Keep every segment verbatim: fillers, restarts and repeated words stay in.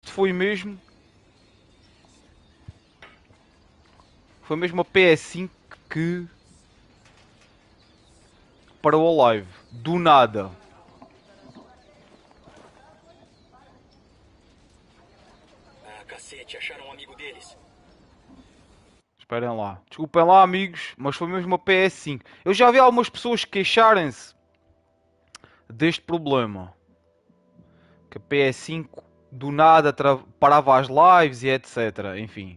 isto foi mesmo... Foi mesmo a P S cinco que... parou a live. Do nada. Ah, cacete, acharam um amigo deles. Esperem lá. Desculpem lá, amigos, mas foi mesmo a P S cinco. Eu já vi algumas pessoas queixarem-se deste problema. Que a P S cinco do nada parava as lives e etcétera. Enfim.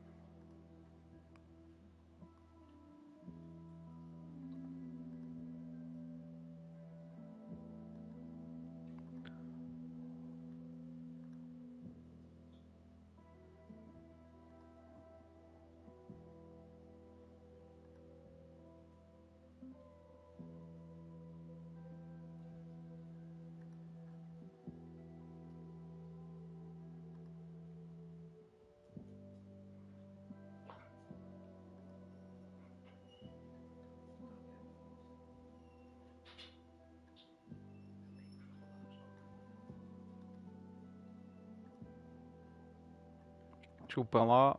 Desculpem lá.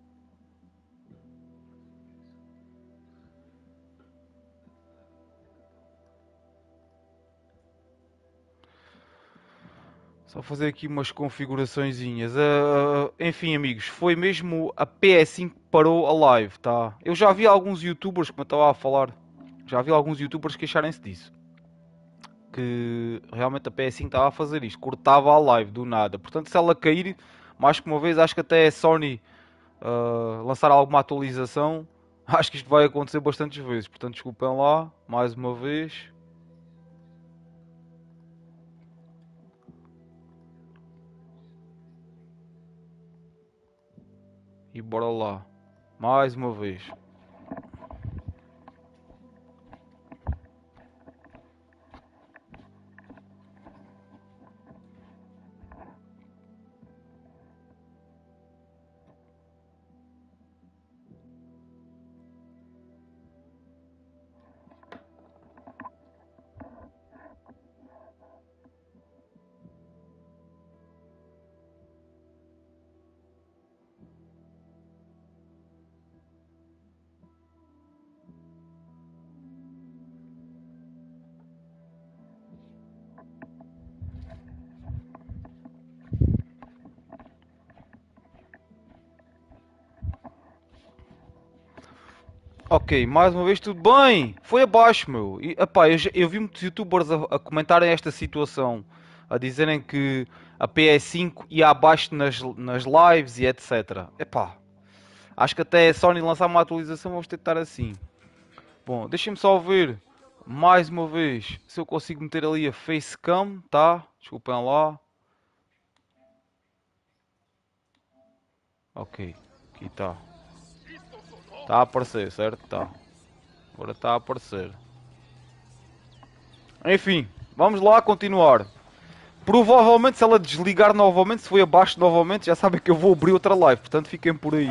Só fazer aqui umas configuraçõezinhas. Uh, enfim, amigos, foi mesmo a P S cinco que parou a live, tá? Eu já vi alguns youtubers, como eu estava a falar, já vi alguns youtubers queixarem-se disso. Que realmente a P S cinco estava a fazer isto, cortava a live do nada. Portanto, se ela cair, mais que uma vez, acho que até a Sony uh, lançar alguma atualização, acho que isto vai acontecer bastantes vezes. Portanto, desculpem lá, mais uma vez. E bora lá, mais uma vez. Ok, mais uma vez tudo bem. Foi abaixo, meu. E, epá, eu, já- eu vi muitos youtubers a, a comentarem esta situação, a dizerem que a P S cinco ia abaixo nas, nas lives e etcétera. Epá, acho que até a Sony lançar uma atualização vamos tentar assim. Bom, deixem-me só ver mais uma vez se eu consigo meter ali a facecam, tá? Desculpem lá. Ok, aqui está. Está a aparecer, certo? Está. Agora está a aparecer. Enfim, vamos lá continuar. Provavelmente se ela desligar novamente, se foi abaixo novamente, já sabem que eu vou abrir outra live, portanto fiquem por aí.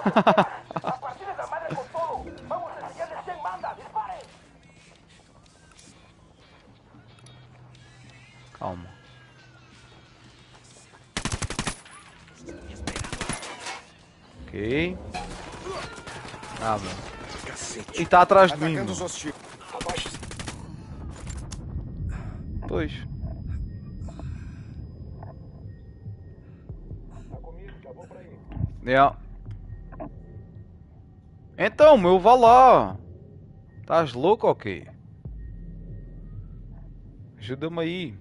Calma. Ok. Ah, mano. E está atrás de mim, mano. Pois. Yeah. Então, meu, vá lá. Estás louco ou quê? Ajuda-me aí.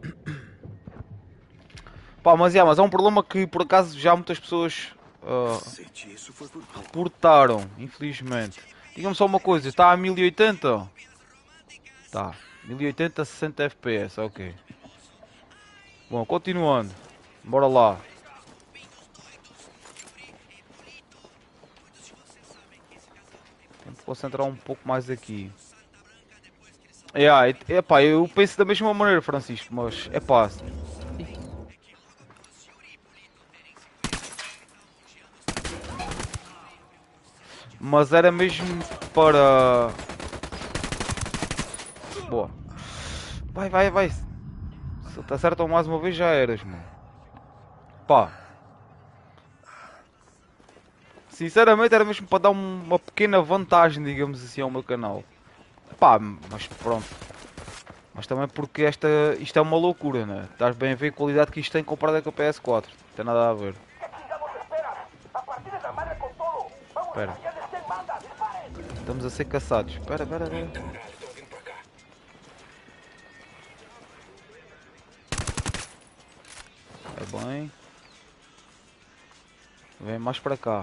Pá, mas, yeah, mas é um problema que por acaso já muitas pessoas uh, reportaram, infelizmente. Diga-me só uma coisa, está a mil e oitenta? Tá, mil e oitenta, sessenta F P S, ok. Bom, continuando. Bora lá. Tenho que concentrar um pouco mais aqui. É, é pá, eu penso da mesma maneira, Francisco, mas é pá. Mas era mesmo para... Boa. Vai, vai, vai. Se te acertam mais uma vez já eras, mano. Pá. Sinceramente era mesmo para dar um- uma pequena vantagem, digamos assim, ao meu canal. Pá, mas pronto. Mas também porque esta, isto é uma loucura, né? Estás bem a ver a qualidade que isto tem comparada com a P S quatro. Não tem nada a ver. Espera. Estamos a ser caçados. Espera, espera, espera. Caralho, estão vindo pra cá. É bem. Vem mais para cá.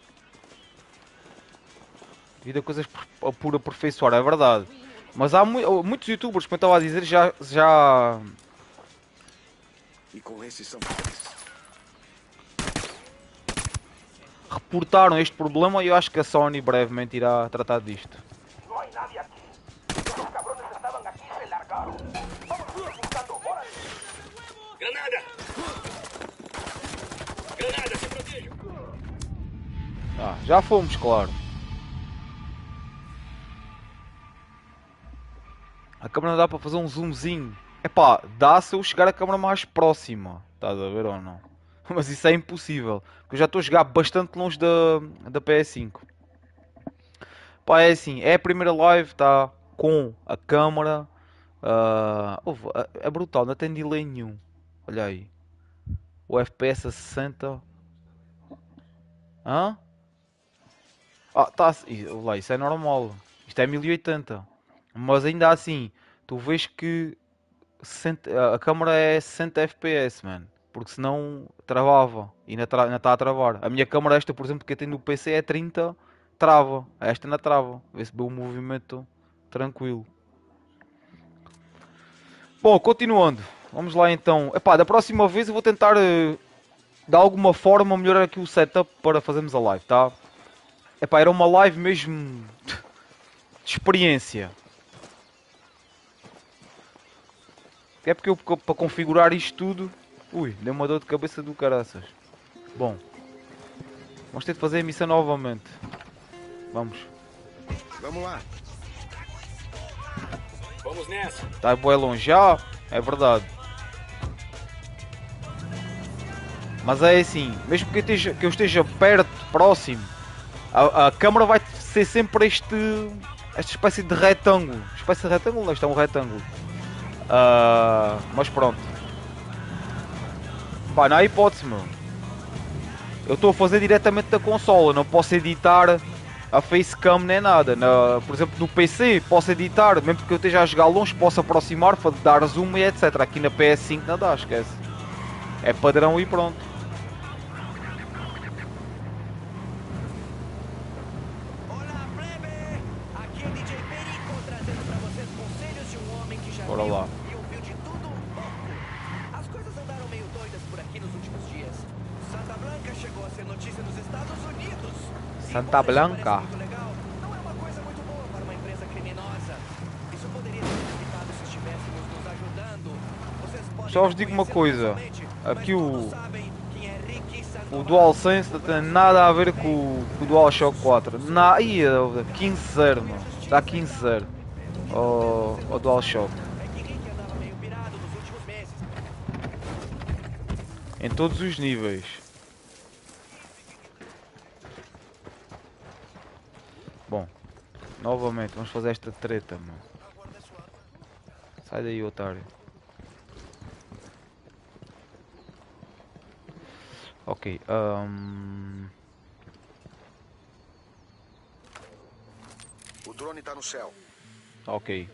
Devido a coisas por, por aperfeiçoar, é verdade. Mas há mu muitos youtubers, como eu estava a dizer, já, já E com esses samurais. reportaram este problema e eu acho que a Sony brevemente irá tratar disto. No hay nadie aquí. Los cabrones estaban aquí y se largaron. Vamos a ir buscando. ¡Órale! Granada! Granada, se protejam! Ah, já fomos, claro. A câmera não dá para fazer um zoomzinho. Epá, dá se eu chegar a câmera mais próxima. Estás a ver ou não? Mas isso é impossível. Porque eu já estou a jogar bastante longe da, da P S cinco. Pá, é assim, é a primeira live, tá? Com a câmera. ah, ouve, é, é brutal, não tem delay nenhum. Olha aí. O F P S a sessenta. Hã? Ah, tá. Ih, lá, isso é normal. Isto é mil e oitenta. Mas ainda assim, tu vês que sessenta a câmera é sessenta F P S, mano. Porque senão travava. E ainda está a travar. A minha câmera, esta, por exemplo, que eu tenho no P C é trinta, trava. Esta ainda trava. Vê-se bem o movimento tranquilo. Bom, continuando. Vamos lá então. Epá, da próxima vez eu vou tentar eh, de alguma forma melhorar aqui o setup para fazermos a live, tá? Epá, era uma live mesmo de experiência. É porque eu, para configurar isto tudo... Ui, deu uma dor de cabeça do caraças. Bom. Vamos ter de fazer a missão novamente. Vamos. Vamos lá. Vamos nessa! Está bem longe já, é verdade. Mas é assim, mesmo que eu esteja, que eu esteja perto, próximo, a, a câmera vai ser sempre este, esta espécie de retângulo. Espécie de retângulo? Não, isto é um retângulo. Uh, mas pronto. Pá, não há hipótese, meu. Eu estou a fazer diretamente da consola, não posso editar a facecam nem nada. Na, por exemplo, no P C posso editar, mesmo que eu esteja a jogar longe, posso aproximar, para dar zoom e etcétera. Aqui na P S cinco não dá, esquece. É padrão e pronto. Olá, plebe! Aqui é D J Perico trazendo pra vocês conselhos de um homem que já Bora viu lá. e ouviu de tudo um pouco. As coisas andaram meio doidas por aqui nos últimos dias. Santa Blanca chegou a ser notícia nos Estados Unidos. Santa Blanca. Muito legal, não é uma coisa muito boa para uma empresa criminosa. Isso poderia ser evitado se estivéssemos nos ajudando. Vocês podem Só vos digo uma coisa. pessoalmente, Aqui mas o, todos sabem quem é Ricky Santorum. o DualSense não tem nada a ver com, o- com o DualShock quatro. Na, ih, quinze zero, mano. Dá quinze zero. O, o DualShock. É que Ricky andava meio pirado nos últimos meses. Em todos os níveis. Bom, novamente, vamos fazer esta treta, mano. Sai daí, otário. Ok, um... O drone tá no céu. ok.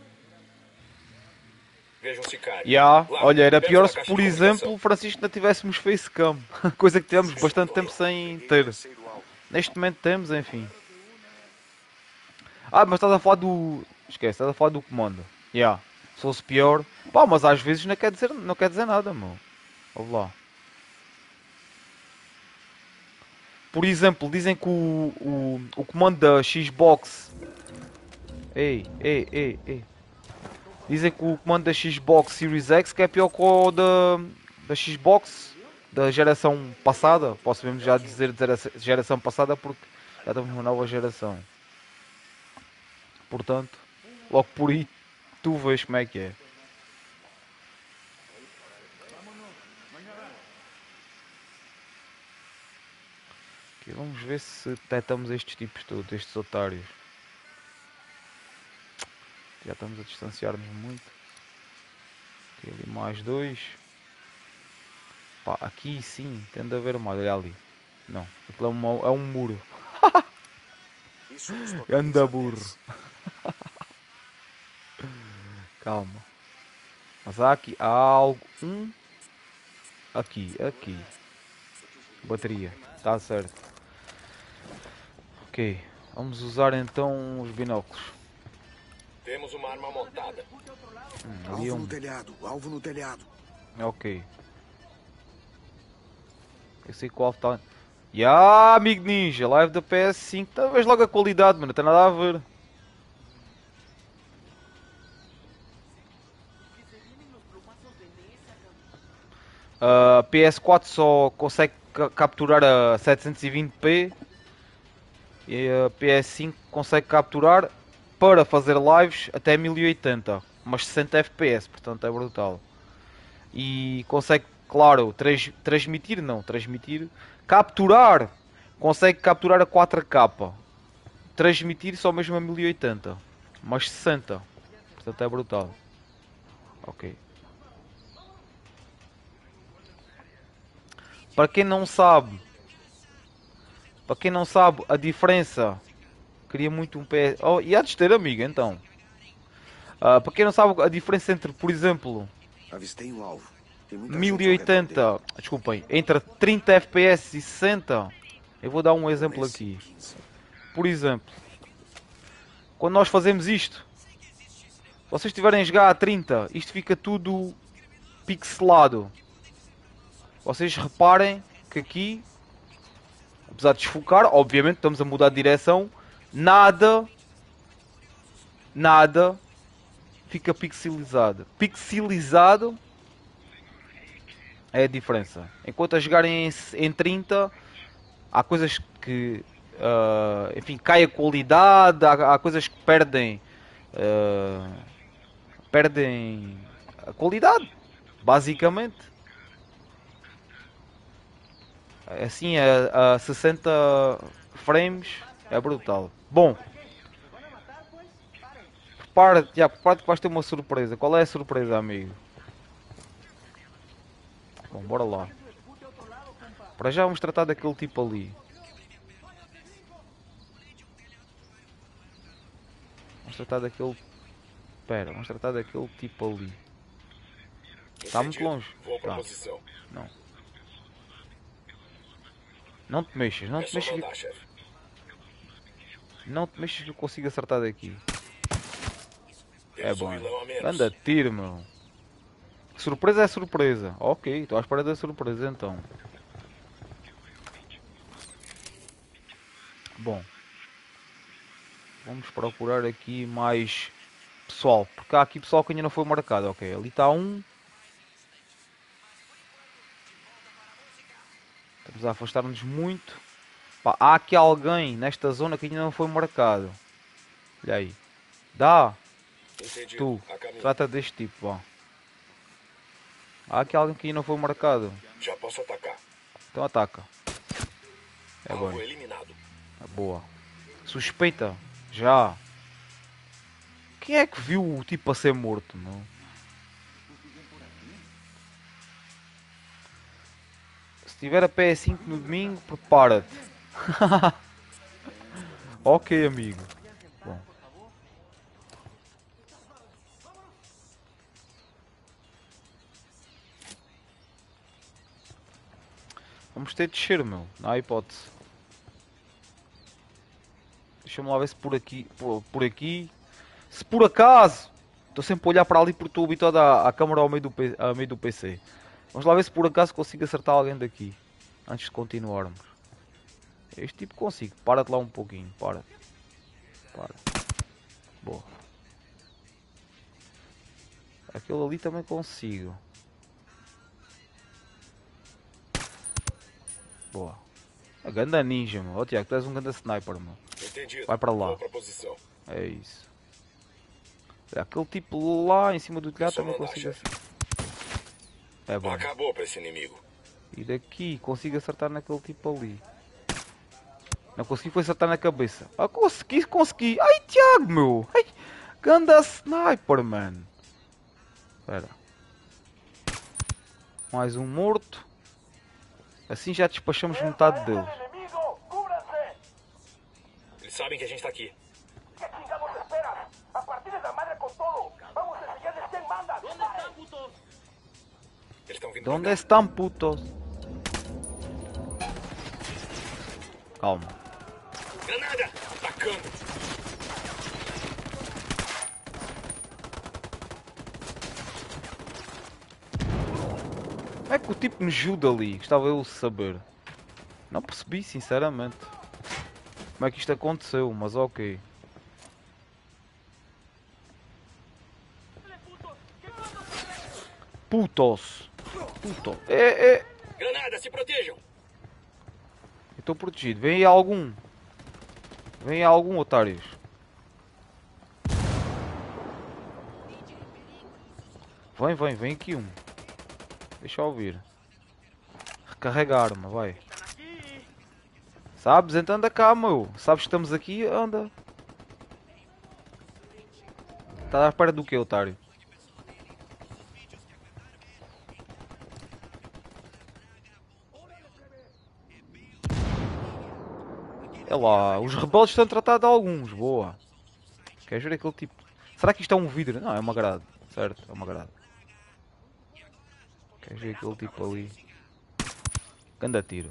Vejam se cai. Ya, Lá, olha, era perto pior da se, caixa por de exemplo, comunicação. Francisco, não tivéssemos facecam. Coisa que tivemos bastante tempo sem ter. Terceiro alvo. Neste momento temos, enfim. Ah, mas estás a falar do... Esquece, estás a falar do comando. Ya, se fosse pior... Pá, mas às vezes não quer dizer, não quer dizer nada, meu. Ouve lá. Por exemplo, dizem que o, o, o comando da Xbox... Ei, ei, ei, ei. Dizem que o comando da Xbox Series X que é pior que o da, da Xbox da geração passada. Posso mesmo já dizer de geração passada porque já estamos numa nova geração. Portanto, logo por aí tu vês como é que é. Aqui, vamos ver se detectamos estes tipos todos, estes otários. Já estamos a distanciar-nos muito. Aqui ali mais dois. Pá, aqui sim, tende a haver mais. Olha ali. Não, aquilo é, uma, é um muro. Isso nos toca Anda a burro. dez. Calma. Mas há aqui, há algo. Um. Aqui, aqui. Bateria. Está certo. Ok. Vamos usar então os binóculos. Temos uma arma montada. Hum, ali é Alvo um. no telhado, alvo no telhado. Ok. Eu sei qual está. Ya, amigo ninja, live da P S cinco. Talvez logo a qualidade, mano. Não tem nada a ver. A P S quatro só consegue ca- capturar a setecentos e vinte p e a P S cinco consegue capturar para fazer lives até mil e oitenta, mas sessenta F P S, portanto é brutal. E consegue, claro, trans- transmitir, não, transmitir, capturar, consegue capturar a quatro K, transmitir só mesmo a mil e oitenta, mas sessenta, portanto é brutal. Ok. Para quem não sabe, para quem não sabe a diferença, queria muito um P S. Oh, e há de ter, amigo, então. Ah, para quem não sabe a diferença entre, por exemplo, Avistei um alvo. Tem muita gente ao redor dele. mil e oitenta, desculpem, entre trinta F P S e sessenta, eu vou dar um exemplo S aqui. quinze. Por exemplo, quando nós fazemos isto, se vocês estiverem a jogar a trinta, isto fica tudo pixelado. Vocês reparem que aqui, apesar de desfocar, obviamente estamos a mudar de direção, nada, nada fica pixelizado. Pixelizado é a diferença. Enquanto a jogarem em, em trinta, há coisas que, uh, enfim, cai a qualidade, há, há coisas que perdem, uh, perdem a qualidade, basicamente. Assim, a, a sessenta frames é brutal. Bom, prepara-te, já, prepara-te que vais ter uma surpresa. Qual é a surpresa, amigo? Bom, bora lá. Para já vamos tratar daquele tipo ali. Vamos tratar daquele... Espera, vamos tratar daquele tipo ali. Está muito Entendido. longe. Vou para Tá. posição. Não. Não te mexas, não É te só mexas. mandar, Que... chefe. Não te mexas que eu consigo acertar daqui. É Temos um bom. vilão a menos. Anda, tiro, meu. Surpresa é surpresa. Ok, estou à espera da surpresa então. Bom. Vamos procurar aqui mais pessoal. Porque há aqui pessoal que ainda não foi marcado. Ok, ali está um. Estamos a afastar-nos muito. Pá, há aqui alguém nesta zona que ainda não foi marcado. Olha aí. Dá. Entendido. Tu. A caminho. Trata deste tipo, vá. Há aqui alguém que ainda não foi marcado. Já posso atacar. Então ataca. É Alvo bom. eliminado. É boa. Suspeita. Já. Quem é que viu o tipo a ser morto, não? Se tiver a P S cinco no domingo, prepara-te. Ok, amigo. Bom. Vamos ter de descer, meu. Não há hipótese. Deixa-me lá ver se por aqui, por, por aqui, se por acaso, estou sempre a olhar para ali porque estou habituado à, à câmera ao meio, do, P- ao meio do P C. Vamos lá ver se por acaso consigo acertar alguém daqui, antes de continuarmos. Este tipo consigo, para-te lá um pouquinho, para. Para. Boa. Aquele ali também consigo. Boa. A ganda ninja, meu. Ó Tiago, tu és um ganda sniper, meu. Entendido. Vai para lá. Vou para posição. É isso. Aquele tipo lá em cima do telhado Só também mandar, consigo chefe. acertar. É bom. Acabou para esse inimigo. E daqui consigo acertar naquele tipo ali. Não consegui foi acertar na cabeça. Ah, consegui, consegui. Ai, Tiago, meu. Ai, ganda sniper, mano. Espera. Mais um morto. Assim já despachamos metade deles. Enemigo, cúbranse. Eles sabem que a gente tá aqui. ¿Qué chingados esperan? A partir de la madre con todo. Vamos a enseñarles quién manda. Disparen. Eles estão vindo. ¿Dónde pra cá. estão, putos? Calma. Granada! Atacando! Como é que o tipo me ajuda ali? Gostava eu de saber. Não percebi, sinceramente. Como é que isto aconteceu, mas ok. Putos! Puto! É, é! Granada, se protejam! Eu estou protegido. Vem aí algum. Vem aí algum, otários. Vem, vem, vem aqui um. Deixa eu ouvir. Recarrega a arma, vai. Sabes? Então anda cá, meu. Sabes que estamos aqui? Anda. Está à espera do que, otário? É lá, os rebeldes estão a tratar de alguns, boa. Queres ver aquele tipo? Será que isto é um vidro? Não, é uma grade, certo? É uma grade. Queres ver aquele tipo ali? Ganda tiro.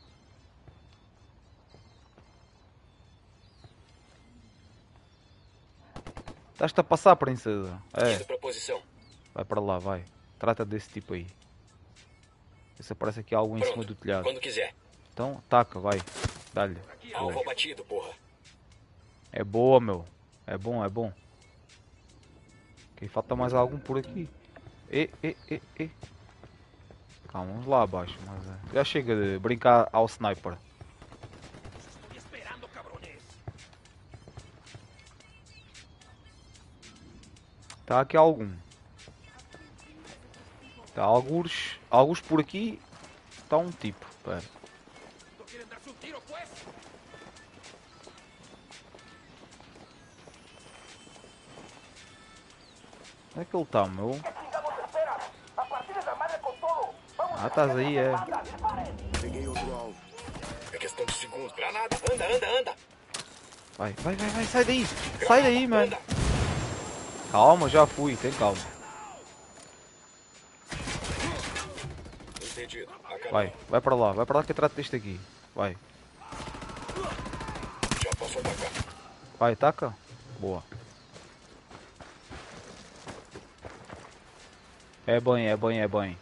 Estás-te a passar, princesa? É, Indo pra posição. vai para lá, vai. Trata desse tipo aí. Vê se aparece aqui algo em cima Pronto. do telhado. Quando quiser. Então, taca, vai. Dá-lhe. Alvo Boa. abatido, porra. É boa, meu. É bom, é bom. Ok, falta mais algum por aqui. E, e, e, e. Calma, vamos lá abaixo. Mas é. Já chega de brincar ao sniper. Está aqui algum. Está alguns. Alguns por aqui. Está um tipo. Espera. Onde é que ele está, meu? ¿Qué chingados esperan? A partir de la madre con todo. Vamos Ah, a estás aí, é. manda. Disparen. Peguei outro alvo. É questão de segundos. Granada! Anda, anda, anda! Vai, vai, vai, vai, sai daí! Sai daí, mano! Anda! Calma, já fui, tem calma. Entendido. Acabou. Vai, vai para lá, vai para lá que eu trato deste aqui. Vai, Já posso atacar. vai, taca. Boa. É bem, é bem, é bem.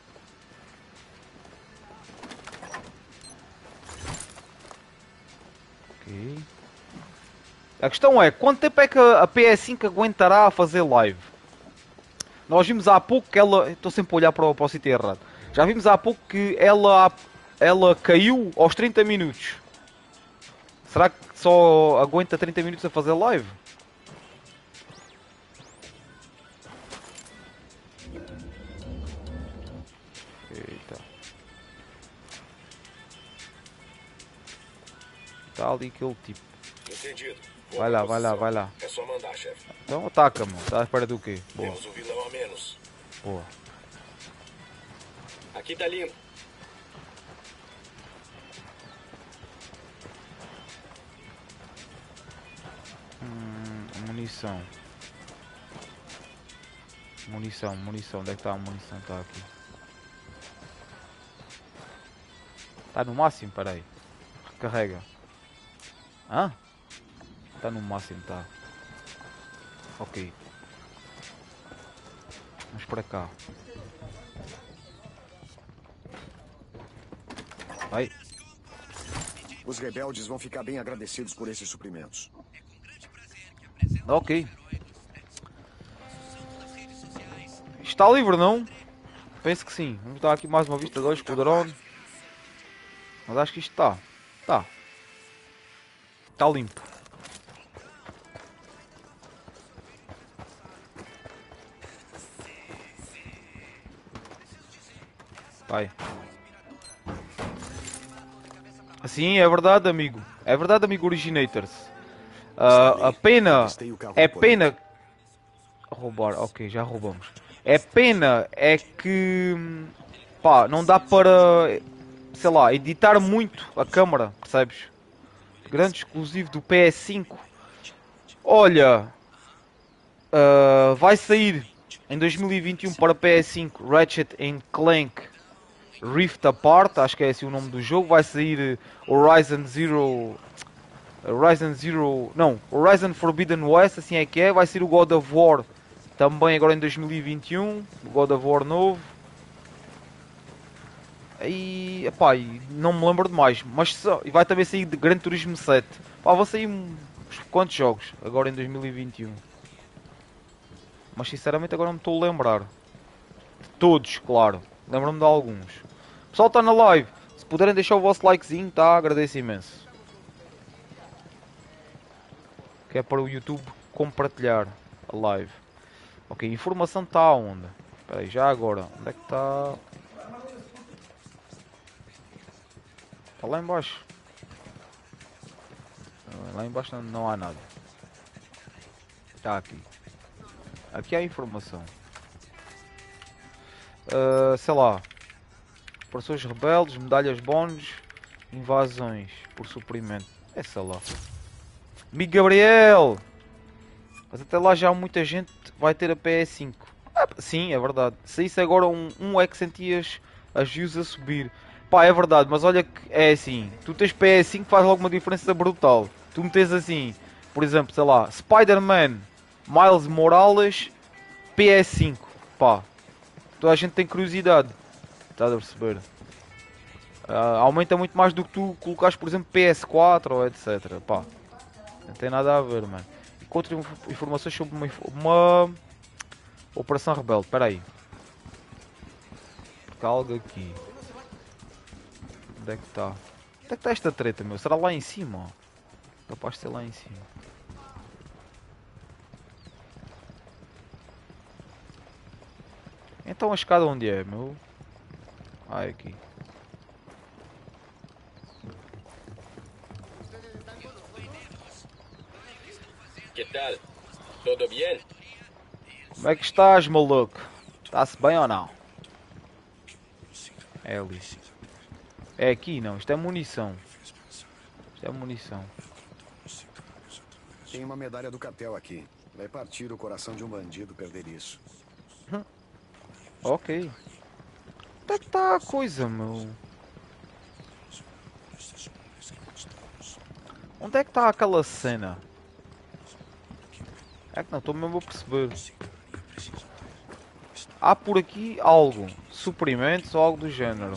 Ok. A questão é, quanto tempo é que a P S cinco aguentará a fazer live? Nós vimos há pouco que ela... Estou sempre a olhar para o, para o sítio errado. Já vimos há pouco que ela, ela caiu aos trinta minutos. Será que só aguenta trinta minutos a fazer live? Eita. Está ali aquele tipo. Entendido. Vou Vai pra lá, vai lá, posição. vai lá. É só mandar, chefe. Então ataca, mano. Está à espera do quê? Boa, Temos um vilão a menos. boa. Aqui tá limpo. Hum, munição. Munição, munição. Onde é que está a munição? Está aqui. Está no máximo? Peraí. Recarrega. Hã? Está no máximo, tá. Ok. Vamos para cá. Vai. Os rebeldes vão ficar bem agradecidos por esses suprimentos. Ok. Está livre, não? Penso que sim. Vamos dar aqui mais uma vista dois com o drone. Mas acho que isto está. Está. Está limpo. Vai. Sim, é verdade, amigo. É verdade, amigo Originators. Ah, a pena... Avistei o carro É do Coringa. pena... Roubar, ok, já roubamos. É pena é que... Pá, não dá para... Sei lá, editar muito a câmara, percebes? Grande exclusivo do P S cinco. Olha... ah, vai sair em dois mil e vinte e um para P S cinco Ratchet and Clank Rift Apart, acho que é assim o nome do jogo. Vai sair eh, Horizon Zero... Horizon Zero... Não, Horizon Forbidden West, assim é que é. Vai ser o God of War também agora em dois mil e vinte e um. O God of War novo. E, epá, e não me lembro de mais. Mas só, e vai também sair de Gran Turismo sete. Pá, vão sair uns quantos jogos agora em dois mil e vinte e um. Mas sinceramente agora não me estou a lembrar. De todos, claro. Lembro-me de alguns. O pessoal está na live. Se puderem deixar o vosso likezinho, tá? Agradeço imenso. Que é para o YouTube compartilhar a live. Ok, informação está onde? Espera aí, já agora. Onde é que está? Está lá em baixo. Lá em baixo não, não há nada. Está aqui. Aqui há informação. Uh, sei lá. Operações rebeldes, medalhas bónus, invasões por suprimento. É sei lá. Amigo Gabriel! Mas até lá já muita gente vai ter a P S cinco. Ah, sim, é verdade. Se isso agora um, um é que sentias as views a subir. Pá, é verdade, mas olha que é assim. Tu tens P S cinco faz logo uma diferença brutal. Tu metes assim, por exemplo, sei lá, Spider-Man, Miles Morales, P S cinco. Pá, toda a gente tem curiosidade. Estás a perceber? Ah, aumenta muito mais do que tu colocares, por exemplo, P S quatro ou etcétera. Pá, não tem nada a ver, mano. Encontro informações sobre uma, uma Operação Rebelde. Espera aí. Porque há algo aqui. Onde é que está? Onde é que está esta treta, meu? Será lá em cima? Capaz de ser lá em cima. Então a escada onde é, meu? Ah, é aqui. Que tal? Todo bien? Como é que estás, maluco? Está-se bem ou não? É ali. É aqui, não. Isto é munição. Isto é munição. Tem uma medalha do cartel aqui. Vai partir o coração de um bandido perder isso. Ok. Onde é que está a coisa, meu? Onde é que está aquela cena? É que não estou mesmo a perceber. Há por aqui algo. Suprimentos ou algo do género.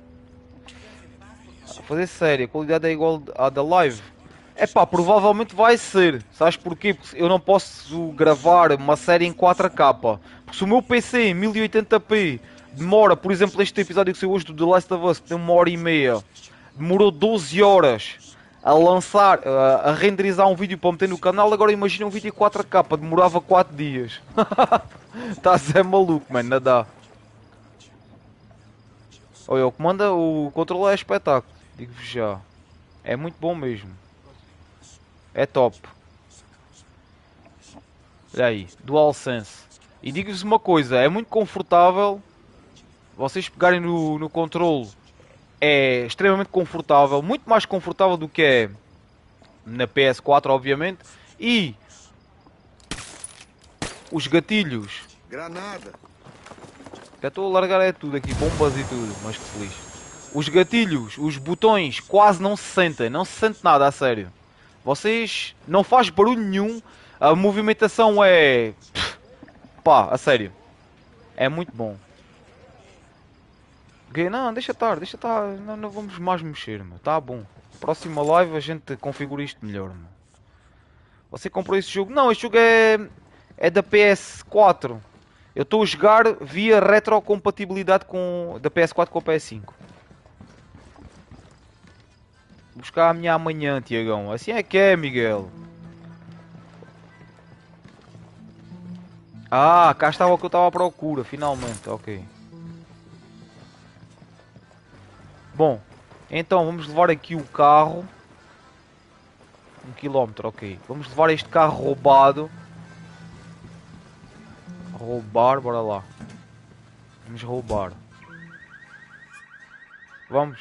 A fazer sério, a qualidade é igual à da live. É pá, provavelmente vai ser. Sabes porquê? Porque eu não posso gravar uma série em quatro K. Porque se o meu P C em mil e oitenta p demora, por exemplo, este episódio que saiu hoje do The Last of Us, que tem uma hora e meia, demorou doze horas a lançar, a, a renderizar um vídeo para meter no canal. Agora imagina um vídeo em quatro K, demorava quatro dias. Estás é maluco, mano, não dá. Olha, o comando, o controle é espetáculo, digo-vos já. É muito bom mesmo. É top. Olha aí, DualSense. E digo-vos uma coisa, é muito confortável. Vocês pegarem no, no controle, é extremamente confortável. Muito mais confortável do que é na P S quatro, obviamente. E os gatilhos. Granada! Já estou a largar é tudo aqui, bombas e tudo, mas que feliz. Os gatilhos, os botões quase não se sentem, não se sente nada, a sério. Vocês não faz barulho nenhum, a movimentação é... Pá, a sério. É muito bom. Não, deixa estar, deixa estar, não, não vamos mais mexer, meu. Tá bom. Próxima live a gente configura isto melhor, meu. Você comprou esse jogo? Não, este jogo é, é da P S quatro. Eu estou a jogar via retrocompatibilidade com, da P S quatro com a P S cinco. Vou buscar a minha amanhã, Tiagão. Assim é que é, Miguel. Ah, cá estava o que eu estava à procura, finalmente. Ok. Bom, Então vamos levar aqui o carro. Um quilómetro, ok. Vamos levar este carro roubado. Roubar, bora lá. Vamos roubar. Vamos.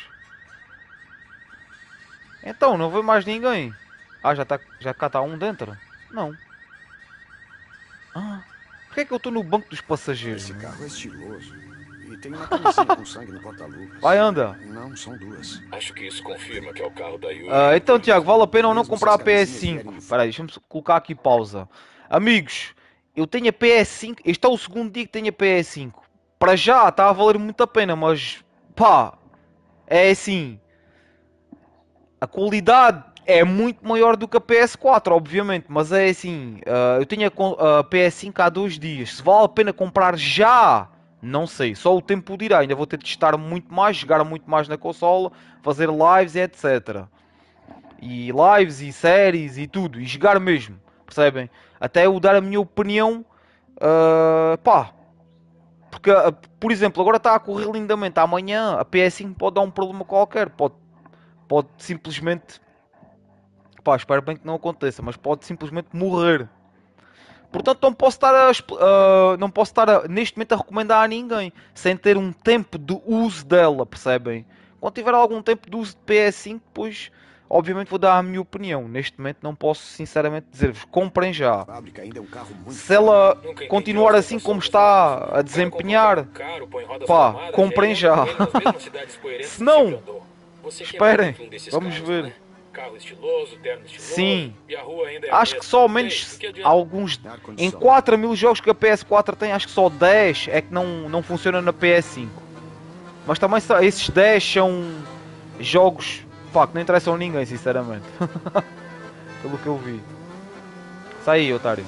Então, não vê mais ninguém. Ah, já, tá, já cá está um dentro? Não. Ah, porquê é que eu estou no banco dos passageiros? Esse meu? carro é estiloso. E tem uma camisinha com sangue no porta-luvas. Vai, anda. Não, são duas. Acho que isso confirma que é o carro da Yuri. Ah, então, Tiago, vale a pena ou não Mesmo comprar a se as P S camisinhas cinco? vierem- Espera aí, deixa-me colocar aqui pausa. Amigos, eu tenho a P S cinco. Este é o segundo dia que tenho a P S cinco. Para já está a valer muito a pena, mas pá, é assim. A qualidade é muito maior do que a P S quatro, obviamente, mas é assim. ah, eu tenho a, con- a P S cinco há dois dias. Se vale a pena comprar já, não sei. Só o tempo dirá. Ainda vou ter de testar muito mais, jogar muito mais na consola, fazer lives e etcétera. E lives e séries e tudo. E jogar mesmo. Percebem? Até eu dar a minha opinião. ah, pá. Porque, ah, por exemplo, agora está a correr lindamente. Amanhã a P S cinco pode dar um problema qualquer. Pode, pode simplesmente. Pá, espero bem que não aconteça. Mas pode simplesmente morrer. Portanto, não posso estar, a, expl- ah, não posso estar a- neste momento a recomendar a ninguém. Sem ter um tempo de uso dela. Percebem? Quando tiver algum tempo de uso de P S cinco, depois. Obviamente vou dar a minha opinião. Neste momento não posso sinceramente dizer-vos. Comprem já. A fábrica ainda é um carro muito Se ela Nunca entendi continuar a assim como ostentação dos está manos. a O cara desempenhar, compra um carro caro, põe rodas pá, cromadas, comprem e aí já. anda com ele nas mesmas cidades coerentes Se que não, sempre andou. Você que é esperem, muito um desses vamos caras, ver. não é? Carro estiloso, terno estiloso, Sim. e a rua ainda é a Acho que mesma. só ao Ei, menos do que adianta? alguns. Em quatro mil jogos que a P S quatro tem, acho que só dez é que não, não funciona na P S cinco. Mas também só- esses dez são jogos, pá, que não interessam a ninguém, sinceramente. Pelo que eu vi. Sai aí, otário.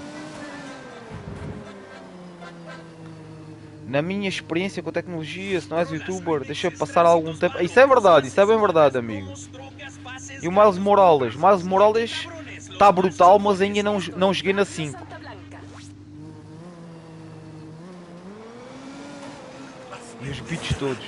Na minha experiência com a tecnologia, se não és youtuber, deixa passar algum tempo. Isso é verdade, isso é bem verdade, amigo. E o Miles Morales? Miles Morales está brutal, mas ainda não, não joguei na cinco. E os beats todos.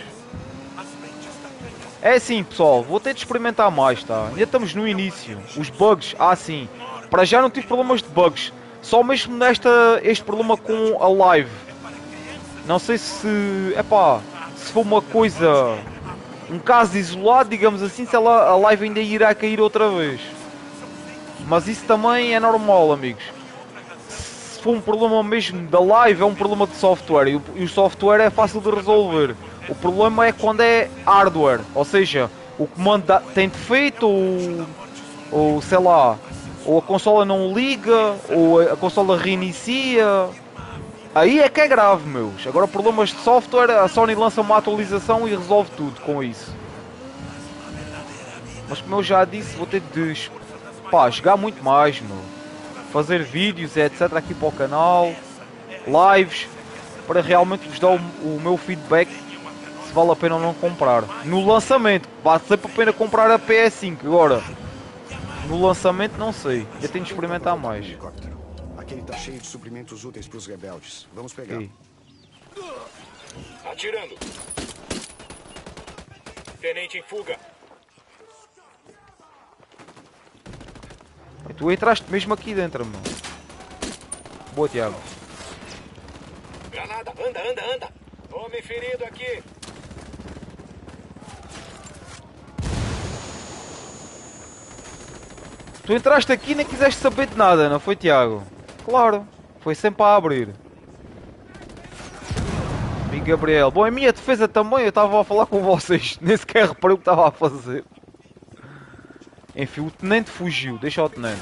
É assim, pessoal, vou ter de experimentar mais, tá? Ainda estamos no início. Os bugs, ah sim. Para já não tive problemas de bugs. Só mesmo nesta, este problema com a live. Não sei se, epá, se for uma coisa, um caso isolado, digamos assim, se ela, a live ainda irá cair outra vez. Mas isso também é normal, amigos. Se for um problema mesmo da live, é um problema de software. E o, e o software é fácil de resolver. O problema é quando é hardware. Ou seja, o comando dá- tem defeito, ou, ou sei lá, ou a consola não liga, ou a consola reinicia. Aí é que é grave, meus. Agora, problemas de software, a Sony lança uma atualização e resolve tudo com isso. Mas como eu já disse, vou ter de pá, jogar muito mais, meu. Fazer vídeos, etcétera aqui para o canal. Lives. Para realmente vos dar o, o meu feedback. Se vale a pena ou não comprar. No lançamento, vale sempre a pena comprar a P S cinco. Agora, no lançamento não sei. Já tenho de experimentar mais. Helicóptero. Aquele tá cheio de suprimentos úteis para os rebeldes. Vamos pegar. Ok. Atirando. Tenente em fuga. Tu entraste mesmo aqui dentro, meu. Boa, Tiago. Granada, anda, anda, anda. Homem ferido aqui. Tu entraste aqui e nem quiseste saber de nada, não foi, Tiago? Claro, foi sempre a abrir. E Gabriel, bom, em minha defesa também, eu estava a falar com vocês, nem sequer reparei o que estava a fazer. Enfim, o tenente fugiu, deixa o tenente.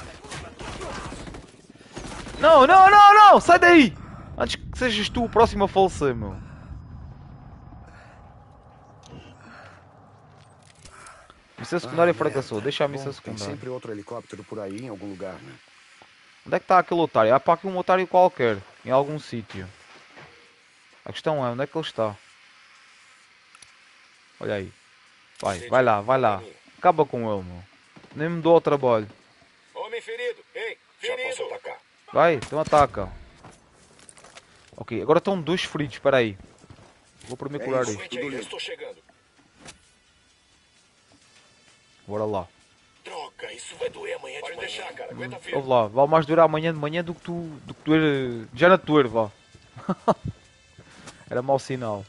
Não, não, não, não, sai daí! Antes que sejas tu o próximo a falecer, meu. Missão secundária Ah, fracassou, merda. deixa a missão Bom, tem secundária. sempre outro helicóptero por aí em algum lugar, né? Onde é que está aquele otário? Há para aqui um otário qualquer, em algum sítio. A questão é, onde é que ele está? Olha aí. Vai, vai lá, vai lá. Acaba com ele, meu. Nem me dou ao trabalho. Homem ferido. Ei, ferido. Já posso atacar. Vai, então ataca. Ok, agora estão dois feridos, espera aí. Vou primeiro É curar isso. isto. Aguente aí, eu estou chegando. Bora lá. Droga, isso vai doer amanhã de manhã. Pode deixar, cara. Aguenta firme. Vamos lá, vale mais durar amanhã de manhã do que tu, do que doer já na doer, vá. Era mau sinal.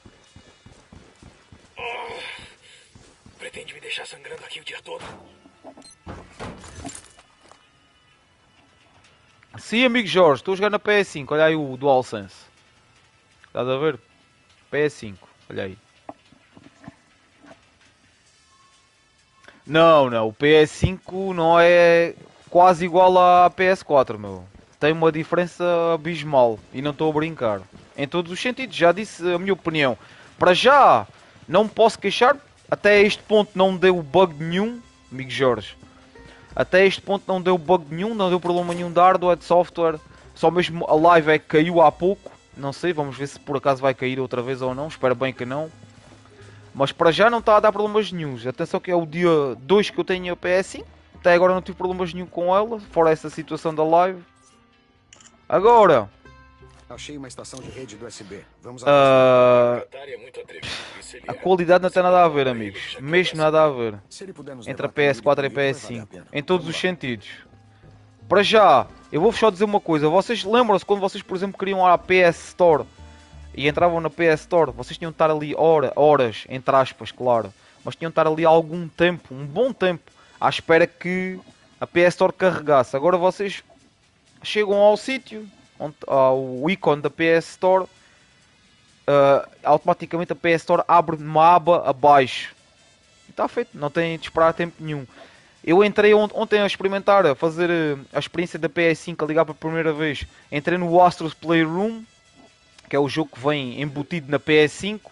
Pretende me deixar sangrando aqui o dia todo? Sim, amigo Jorge, estou a jogar na P S cinco, olha aí o DualSense. Estás a ver? P S cinco, olha aí. Não, não, o P S cinco não é quase igual à P S quatro, meu. Tem uma diferença abismal e não estou a brincar. Em todos os sentidos, já disse a minha opinião. Para já, não me posso queixar, até este ponto não deu bug nenhum, amigo Jorge. Até este ponto não deu bug nenhum, não deu problema nenhum de hardware, de software. Só mesmo a live é que caiu há pouco. Não sei, vamos ver se por acaso vai cair outra vez ou não. Espero bem que não. Mas para já não está a dar problemas nenhuns. Atenção que é o dia dois que eu tenho a P S cinco. Até agora não tive problemas nenhum com ela. Fora essa situação da live. Agora. Achei uma estação de rede do U S B. Vamos Uh, Qatar é muito atrevido. Isso ele a é. qualidade não tem nada a ver, amigos. Mesmo nada a ver. Se ele puder nos Entre a levar P S quatro e a até P o S vai valer a cinco. pena. Em todos Vamos os lá. sentidos. Para já, eu vou só dizer uma coisa. Vocês lembram-se quando vocês, por exemplo, queriam a P S Store e entravam na P S Store? Vocês tinham de estar ali hora, horas, entre aspas, claro. Mas tinham de estar ali algum tempo, um bom tempo, à espera que a P S Store carregasse. Agora vocês chegam ao sítio, onde, ao ícone da P S Store. Uh, automaticamente a P S Store abre uma aba abaixo. E está feito, não tem de esperar tempo nenhum. Eu entrei ont ontem a experimentar, a fazer uh, a experiência da P S cinco, a ligar pela primeira vez. Entrei no Astro's Playroom, que é o jogo que vem embutido na P S cinco.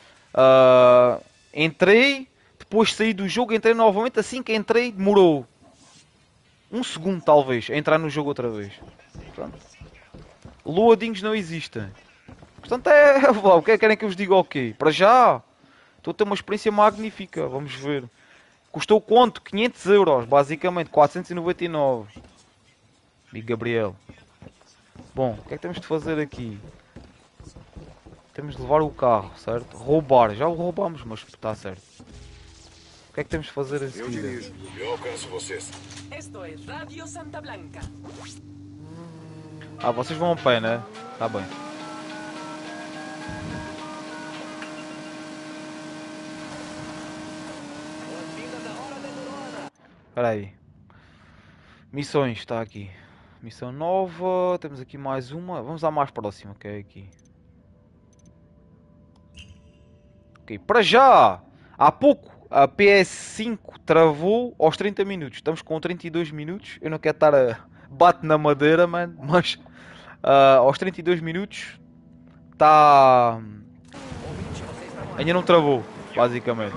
Uh, entrei, depois saí do jogo, entrei novamente. Assim que entrei, demorou um segundo talvez a entrar no jogo outra vez. Pronto. Loadings não existem. Portanto é... O que é que querem que eu vos diga o quê? Para já, estou a ter uma experiência magnífica. Vamos ver. Custou quanto? quinhentos euros, basicamente. quatrocentos e noventa e nove. Amigo Gabriel. Bom, o que é que temos de fazer aqui? Temos de levar o carro, certo? Roubar. Já o roubamos, mas está certo. O que é que temos de fazer a Eu seguir? dirijo. Eu alcanço vocês. Esto es Radio Santa Blanca. Ah, vocês vão a pé, né? Tá bem. Espera aí. Missões, está aqui. Missão nova. Temos aqui mais uma. Vamos à mais próxima, que é aqui. Ok, para já! Há pouco a P S cinco travou aos trinta minutos. Estamos com trinta e dois minutos. Eu não quero estar a bate na madeira, mano. Mas uh, aos trinta e dois minutos está... Ainda não travou, basicamente.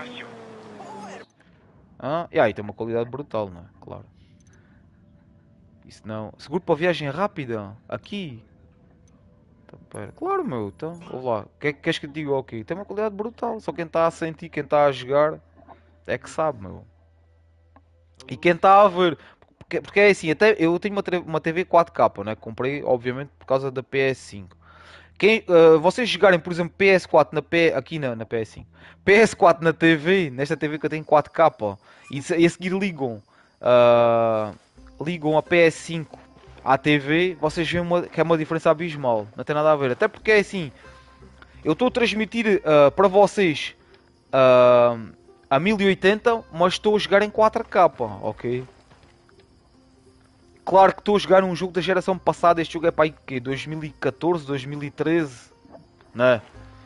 Ah, e aí tem uma qualidade brutal, não é? Claro. Isso não... Seguro para viagem rápida? Aqui? Então, pera. Claro, meu. Então, vou lá. Que, queres que eu te diga o quê? Tem uma qualidade brutal. Só quem está a sentir, quem está a jogar, é que sabe, meu. E quem está a ver... Porque, porque é assim, até eu tenho uma, uma T V quatro K, né? Comprei, obviamente, por causa da P S cinco. Quem, uh, vocês jogarem, por exemplo, P S quatro na P... Aqui na, na P S cinco. P S quatro na T V, nesta T V que eu tenho quatro K, e, e a seguir ligam... Uh, ligam a P S cinco à T V, vocês veem uma, que é uma diferença abismal. Não tem nada a ver. Até porque é assim... Eu estou a transmitir uh, para vocês uh, a mil e oitenta, mas estou a jogar em quatro K, ok? Claro que estou a jogar um jogo da geração passada. Este jogo é para aí que dois mil e catorze, dois mil e treze, né?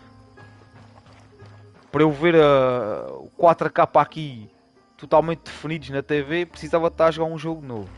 Para eu ver uh, o quatro K aqui totalmente definidos na T V, precisava estar a jogar um jogo novo.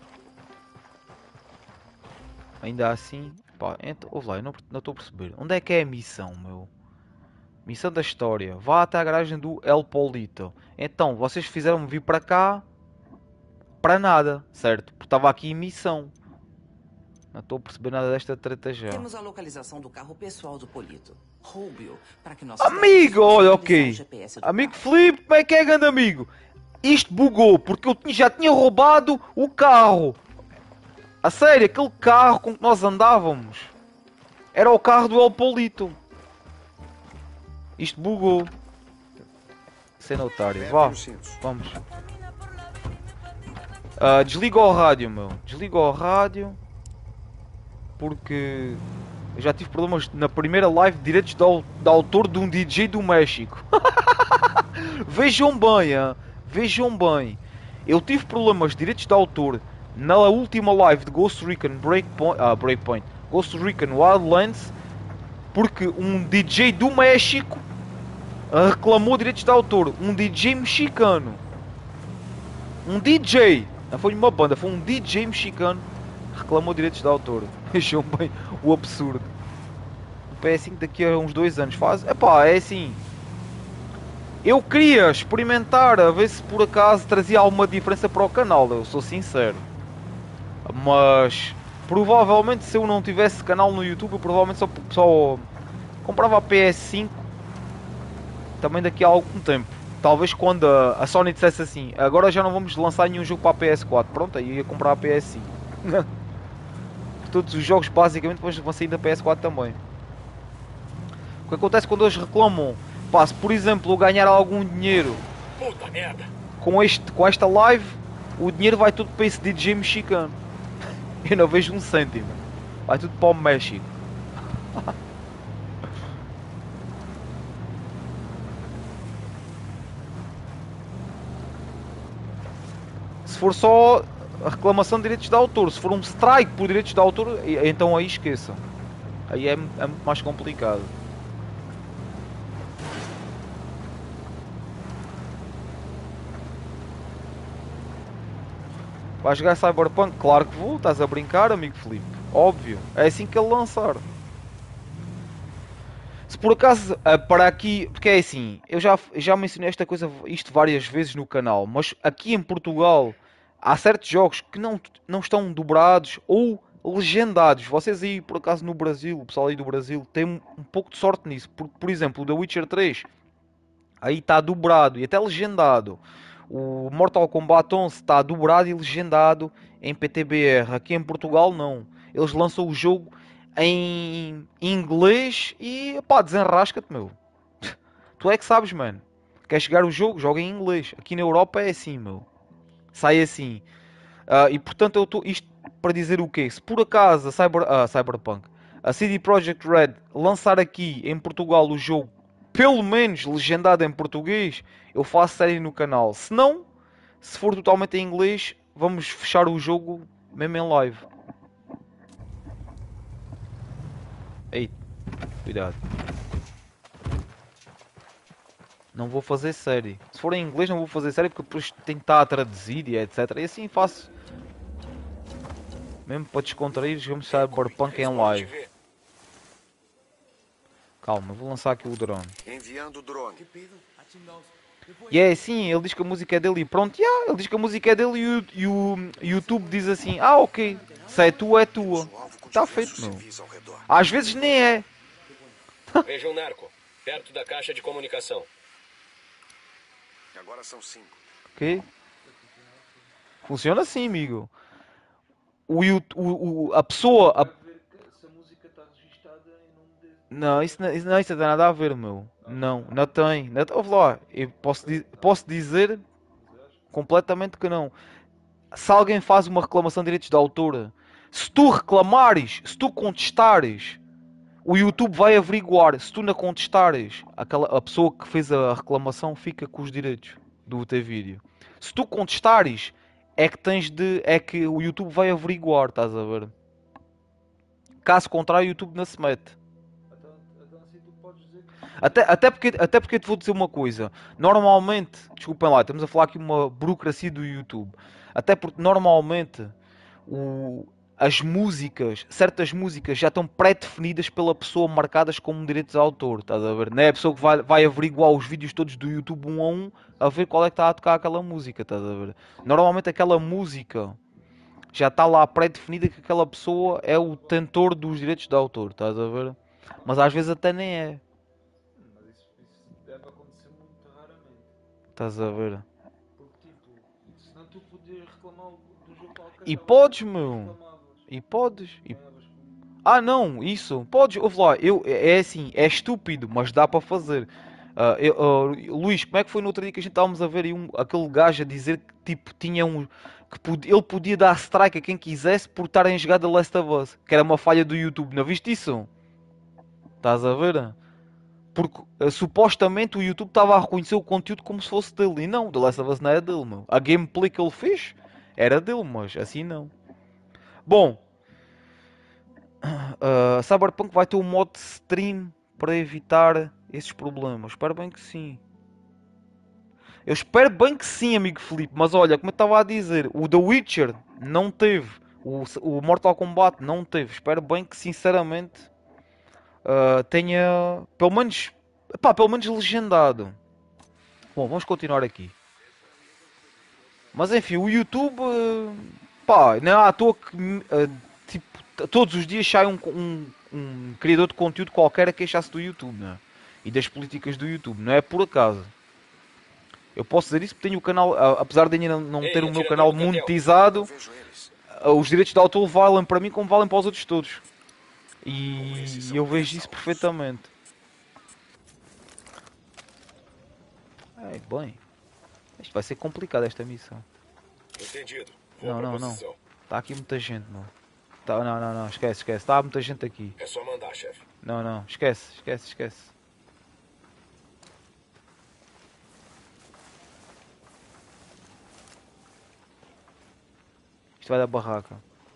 Ainda assim, pá, então, ouve lá, eu não estou a perceber. Onde é que é a missão, meu? Missão da história. Vá até a garagem do El Polito. Então, vocês fizeram-me vir para cá para nada, certo? Porque estava aqui em missão. Não estou a perceber nada desta treta já. Temos a localização do carro pessoal do Polito. Roube-o para que nós... Amigo, olha, ok. Amigo Filipe, como é que é, grande amigo? Isto bugou, porque eu já tinha roubado o carro. A sério, aquele carro com que nós andávamos era o carro do El Polito. Isto bugou. Cena otária. Apertem Vá, os cintos. vamos. Ah, desliga o rádio, meu. Desliga o rádio. Porque eu já tive problemas na primeira live de direitos de, au- de autor de um D J do México. Vejam bem, ah, vejam bem. Eu tive problemas de direitos de autor na última live de Ghost Recon Breakpoint, ah, Breakpoint, Ghost Recon Wildlands, porque um D J do México ah, reclamou direitos de autor. Um D J mexicano. Um D J. Não foi uma banda, foi um D J mexicano que reclamou direitos de autor. Vejam bem o absurdo. O P S cinco daqui a uns dois anos faz. Epá, é assim. Eu queria experimentar a ver se por acaso trazia alguma diferença para o canal, eu sou sincero. Mas provavelmente se eu não tivesse canal no YouTube, eu provavelmente só, só comprava a P S cinco também daqui a algum tempo. Talvez quando a, a Sony dissesse assim, agora já não vamos lançar nenhum jogo para a P S quatro. Pronto, aí eu ia comprar a P S cinco. Todos os jogos basicamente depois vão sair da P S quatro também. O que acontece quando eles reclamam? Pá, se por exemplo eu ganhar algum dinheiro Puta merda. com, este, com esta live, o dinheiro vai tudo para esse D J mexicano. Eu não vejo um cêntimo. Vai tudo para o México. Se for só a reclamação de direitos de autor, se for um strike por direitos de autor, então aí esqueçam. Aí é, é muito mais complicado. Vais jogar Cyberpunk? Claro que vou, estás a brincar, amigo Filipe. Óbvio, é assim que ele lançar. Se por acaso, ah, para aqui, porque é assim, eu já, já mencionei esta coisa, isto várias vezes no canal, mas aqui em Portugal há certos jogos que não, não estão dobrados ou legendados. Vocês aí, por acaso, no Brasil, o pessoal aí do Brasil, tem um, um pouco de sorte nisso. Porque, por exemplo, o The Witcher três, aí está dobrado e até legendado. O Mortal Kombat onze está dobrado e legendado em P T B R. Aqui em Portugal não. Eles lançam o jogo em inglês e pá, desenrasca-te, meu. Tu é que sabes, mano. Quer chegar o jogo? Joga em inglês. Aqui na Europa é assim, meu. Sai assim. Ah, e portanto eu estou isto para dizer o quê? Se por acaso a Cyber, ah, Cyberpunk, a C D Projekt Red lançar aqui em Portugal o jogo pelo menos legendado em português, eu faço série no canal. Se não, se for totalmente em inglês, vamos fechar o jogo mesmo em live. Ei, cuidado. Não vou fazer série. Se for em inglês não vou fazer série porque depois tem que estar a traduzir e etcétera. E assim faço. Mesmo para descontrair, jogamos Cyberpunk em live. Calma, vou lançar aqui o drone. Enviando o drone. E é assim, ele diz que a música é dele e pronto. Yeah, ele diz que a música é dele e o, e o YouTube diz assim, ah ok, se é tua é tua. Está feito, meu. Às vezes nem é. Veja um narco, perto da caixa de comunicação. Agora são cinco. Ok? Funciona assim, amigo. O, YouTube- o, o- a pessoa... a- Não, isso não, isso não isso não tem nada a ver, meu. Não, não tem. Não, ouve lá, eu posso, di- posso dizer completamente que não. Se alguém faz uma reclamação de direitos de autor, se tu reclamares, se tu contestares, o YouTube vai averiguar. Se tu não contestares, aquela, a pessoa que fez a reclamação fica com os direitos do teu vídeo. Se tu contestares, é que tens de, é que o YouTube vai averiguar, estás a ver? Caso contrário, o YouTube não se mete. Até, até, porque, até porque eu te vou dizer uma coisa. Normalmente, desculpem lá, estamos a falar aqui uma burocracia do YouTube. Até porque normalmente o, as músicas, certas músicas já estão pré-definidas pela pessoa, marcadas como direitos de autor. Estás a ver? Não é a pessoa que vai, vai averiguar os vídeos todos do YouTube um a um a ver qual é que está a tocar aquela música. Estás a ver? Normalmente aquela música já está lá pré-definida que aquela pessoa é o detentor dos direitos de autor. Estás a ver? Mas às vezes até nem é. Estás a ver? E podes, meu. E podes. E... Ah, não, isso. Podes. Ouve lá. Eu, é assim, é estúpido, mas dá para fazer. Ah, eu- ah, Luís, como é que foi no outro dia que a gente estávamos a ver aí um, aquele gajo a dizer que tipo tinha um que pod- ele podia dar strike a quem quisesse por estarem a jogar The Last of Us, que era uma falha do YouTube, não viste isso? Estás a ver? Porque ah, supostamente o YouTube estava a reconhecer o conteúdo como se fosse dele, e não, The Last of Us não é dele, meu. A gameplay que ele fez era dele, mas assim não. Bom, ah, Cyberpunk vai ter um modo de stream para evitar esses problemas. Espero bem que sim. Eu espero bem que sim, amigo Felipe. Mas olha, como eu estava a dizer, o The Witcher não teve. O, o Mortal Kombat não teve. Espero bem que, sinceramente, ah, tenha. Pelo menos. Pá, pelo menos legendado. Bom, vamos continuar aqui. Mas enfim, o YouTube. ah, Pá, não é à toa que. ah, tipo, t- todos os dias sai um, um, um criador de conteúdo qualquer a queixar-se do YouTube, né? E das políticas do YouTube. Não é por acaso. Eu posso dizer isso porque tenho o canal, a- apesar de ainda não não ter Ei, o meu atirador canal do cartel. Eu monetizado, vejo eles. ah, os direitos de autor valem para mim como valem para os outros todos. Como esses E são eu vejo isso ressalvos. perfeitamente. Ai, bem, isto vai ser complicado esta missão. Entendido. Vou Não, pra não, não. posição. Está aqui muita gente, não. Tá, não, não, não, esquece, esquece. Está muita gente aqui. É só mandar, chefe. Não, não, esquece, esquece, esquece. Isto vai dar barraca.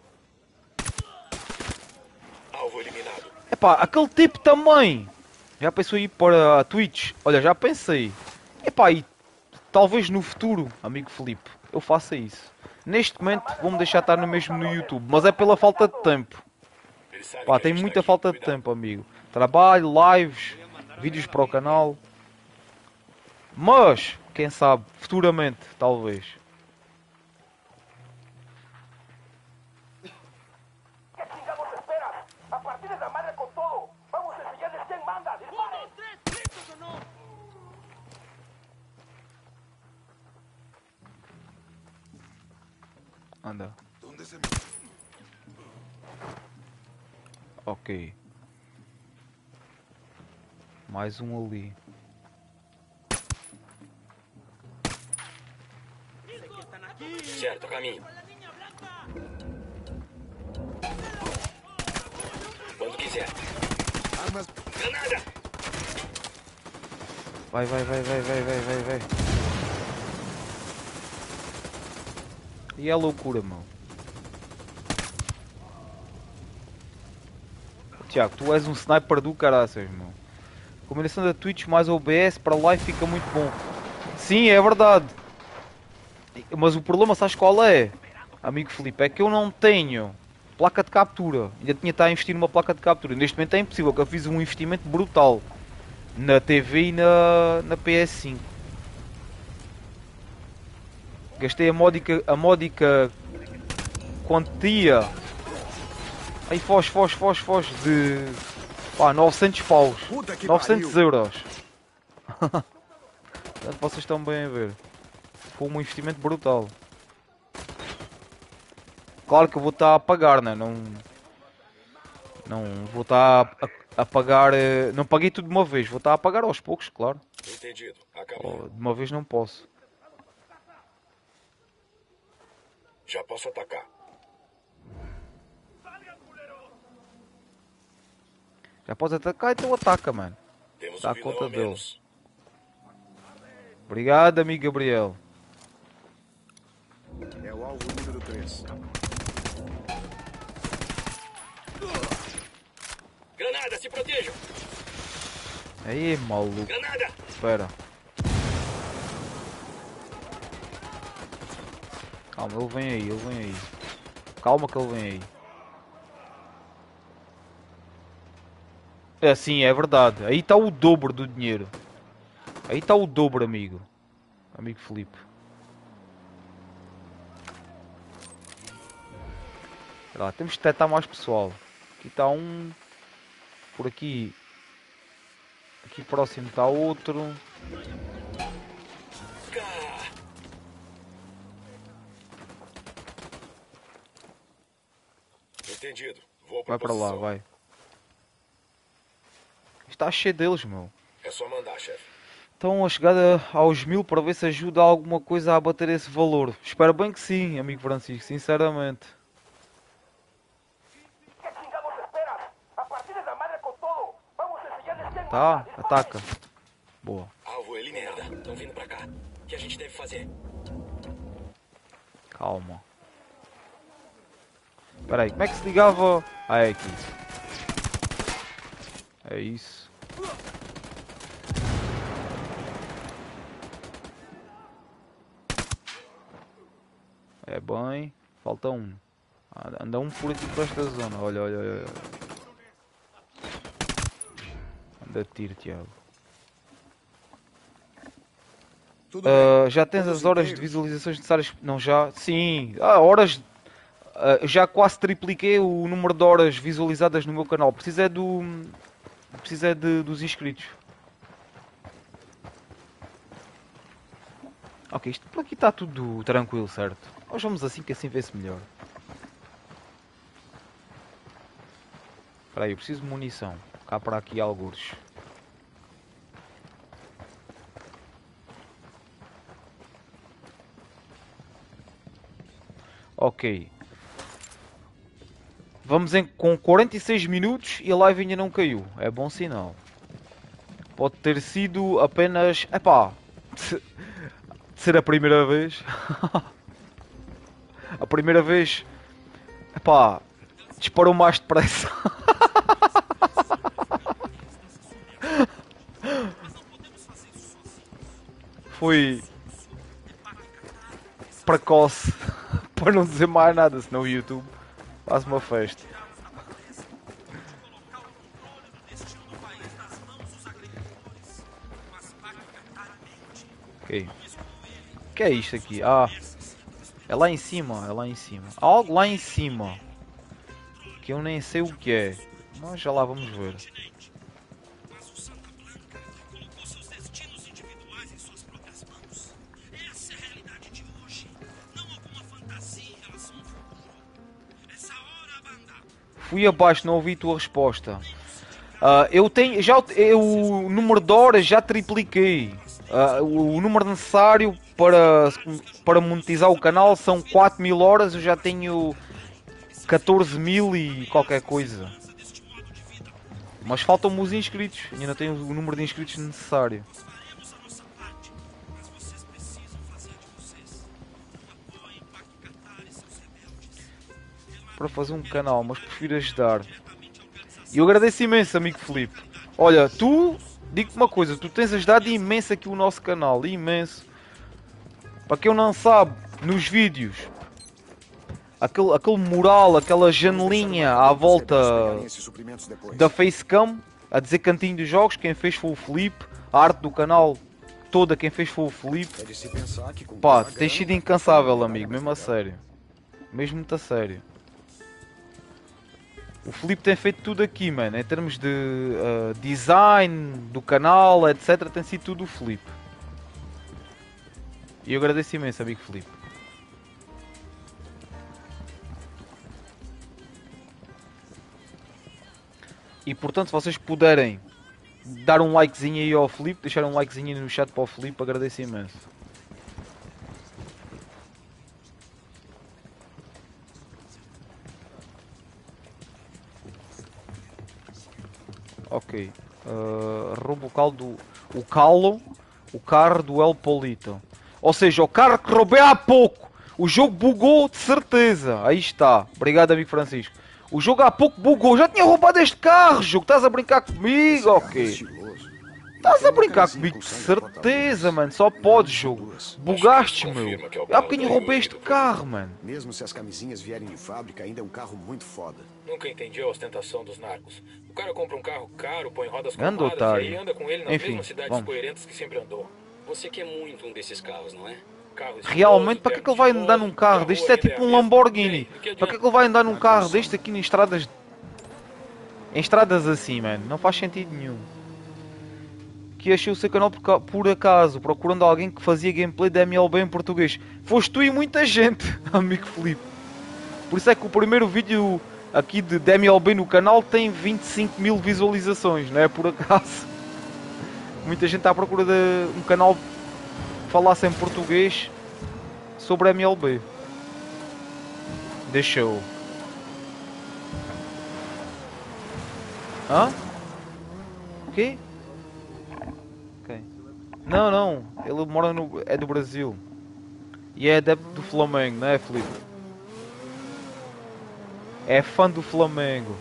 Alvo eliminado. Epá, aquele tipo também. Já pensou em ir para a Twitch? Olha, já pensei. Epá, e talvez no futuro, amigo Felipe, eu faça isso. Neste momento vou-me deixar estar no mesmo no YouTube, mas é pela falta de tempo. Eles sabem Pá, que a tem gente tá muita aqui. falta de Cuidado. tempo, amigo. Trabalho, lives, vídeos para o canal. Mas, quem sabe, futuramente, talvez. ¿Qué chingados esperas? A partir de la madre con todo. Vamos a enseñarles quién manda. ¡Disparen! Anda. Ok. Mais um ali. Certo, caminho. Quando quiser. Armas. Granada! Vai, vai, vai, vai, vai, vai, vai, vai. E é loucura, meu. Tiago, tu és um sniper do caraças, meu. Combinação da Twitch mais O B S para live fica muito bom. Sim, é verdade. Mas o problema, sabes qual é? Amigo Felipe, é que eu não tenho placa de captura. Ainda tinha de estar a investir numa placa de captura. Neste momento é impossível, que eu fiz um investimento brutal na T V e na, na P S cinco. Gastei a módica, a módica quantia. Aí foge, foge, foge, foge de pá, novecentos paus. Puta que novecentos pariu. euros. Portanto, vocês estão bem a ver. Foi um investimento brutal. Claro que eu vou estar a pagar, né? Não, não vou estar a, a pagar. eh, Não paguei tudo de uma vez. Vou estar a pagar aos poucos, claro. Entendido. A caminho. Oh, de uma vez não posso. Já posso atacar. Já podes atacar, então ataca, mano. Temos Dá um vilão conta a dele. menos. Obrigado, amigo Gabriel. É o alvo número três. Granada, se protejam! Aí, maluco. Granada! Espera. Calma, ele vem aí, ele vem aí. Calma que ele vem aí. É sim, é verdade. Aí está o dobro do dinheiro. Aí está o dobro, amigo. Amigo Felipe. Espera lá, temos de detectar mais pessoal. Aqui está um. Por aqui. Aqui próximo está outro. Cá. Entendido. Vou pra Vai para lá, posição. vai. Está cheio deles, meu. É só mandar, chefe. Estão a chegar a- aos mil para ver se ajuda alguma coisa a bater esse valor. Espero bem que sim, amigo Francisco, sinceramente. ¿Qué chingados esperan? A partir de la madre con todo. Vamos a enseñarles quién Tá, manda. Disparen. ataca. Boa. Alvo, ele merda. Estão vindo pra cá. O que a gente deve fazer? Calma. Espera aí, como é que se ligava? Ah, é aqui. É isso. É bem. Falta um. Anda um por aqui para esta zona. Olha, olha, olha. Anda tiro, Tiago. Tudo Ah, bem. já tens Todos as horas de inteiros? visualizações necessárias? Não, já? Sim. Ah, horas. ah, já quase tripliquei o número de horas visualizadas no meu canal. Preciso é do. Preciso é de, dos inscritos. Ok, isto por aqui está tudo tranquilo, certo? Nós vamos assim que assim vê-se melhor. Espera aí, eu preciso de munição. Cá para aqui algures. Ok. Vamos em, com quarenta e seis minutos e a live ainda não caiu. É bom sinal. Pode ter sido apenas... Epá! De ser a primeira vez. A primeira vez... Epá! Disparou mais depressa. Foi... precoce. Para não dizer mais nada, senão o YouTube faz uma festa. Ok. O que é isto aqui? Ah, é lá em cima, é lá em cima. Há algo lá em cima que eu nem sei o que é. Mas já lá vamos ver. Fui abaixo, não ouvi a tua resposta. Ah, eu tenho, já eu, o número de horas já tripliquei. Ah, o, o número necessário para, para monetizar o canal são quatro mil horas. Eu já tenho catorze mil e qualquer coisa. Mas faltam-me os inscritos. Ainda não tenho o número de inscritos necessário. Para fazer um canal, mas prefiro ajudar. E eu agradeço imenso, amigo Filipe. Olha, tu, digo-te uma coisa, tu tens ajudado imenso aqui o nosso canal, imenso. Para quem não sabe, nos vídeos, aquele, aquele mural, aquela janelinha à volta da facecam, a dizer cantinho dos jogos, quem fez foi o Filipe. A arte do canal toda, quem fez foi o Filipe. Pá, tens sido incansável, amigo, mesmo a sério. Mesmo muito a sério. O Filipe tem feito tudo aqui, mano, em termos de uh, design do canal, etcétera. Tem sido tudo o Filipe. E eu agradeço imenso, amigo Filipe. E portanto, se vocês puderem dar um likezinho aí ao Filipe, deixar um likezinho aí no chat para o Filipe, agradeço imenso. Ok. Uh, roubo o carro do... O calo. O carro do El Polito. Ou seja, o carro que roubei há pouco. O jogo bugou de certeza. Aí está. Obrigado, amigo Francisco. O jogo há pouco bugou. Já tinha roubado este carro, jogo. Estás a brincar comigo? Ok. Estás a brincar comigo de certeza, mano. Só podes, jogo. Bugaste, meu. Há bocadinho roubei este carro, mano. Mesmo se as camisinhas vierem de fábrica, ainda é um carro muito foda. Nunca entendi a ostentação dos narcos. O cara compra um carro caro, põe rodas Anda, cromadas e otário. aí anda com ele nas Enfim, mesmas cidades vamos. poeirentas que sempre andou. Você quer muito um desses carros, não é? Carro Realmente, estiloso, para que é que ele terno vai estiloso, andar num carro e a deste? rua É tipo ainda um a mesma. Lamborghini. Ei, do que Para adianta? que é que ele vai andar num carro deste aqui em estradas... Em estradas assim, mano? Não faz sentido nenhum. Que achei o seu canal por, ca- por acaso, procurando alguém que fazia gameplay de M L B em português. Foste tu e muita gente, amigo Filipe. Por isso é que o primeiro vídeo aqui de, de M L B no canal tem vinte e cinco mil visualizações, não é por acaso. Muita gente está à procura de um canal que falasse em português sobre M L B. Deixa eu. Hã? O quê? Ok. Não, não. Ele mora no... é do Brasil. E é adepto do Flamengo, não é, Filipe? É fã do Flamengo.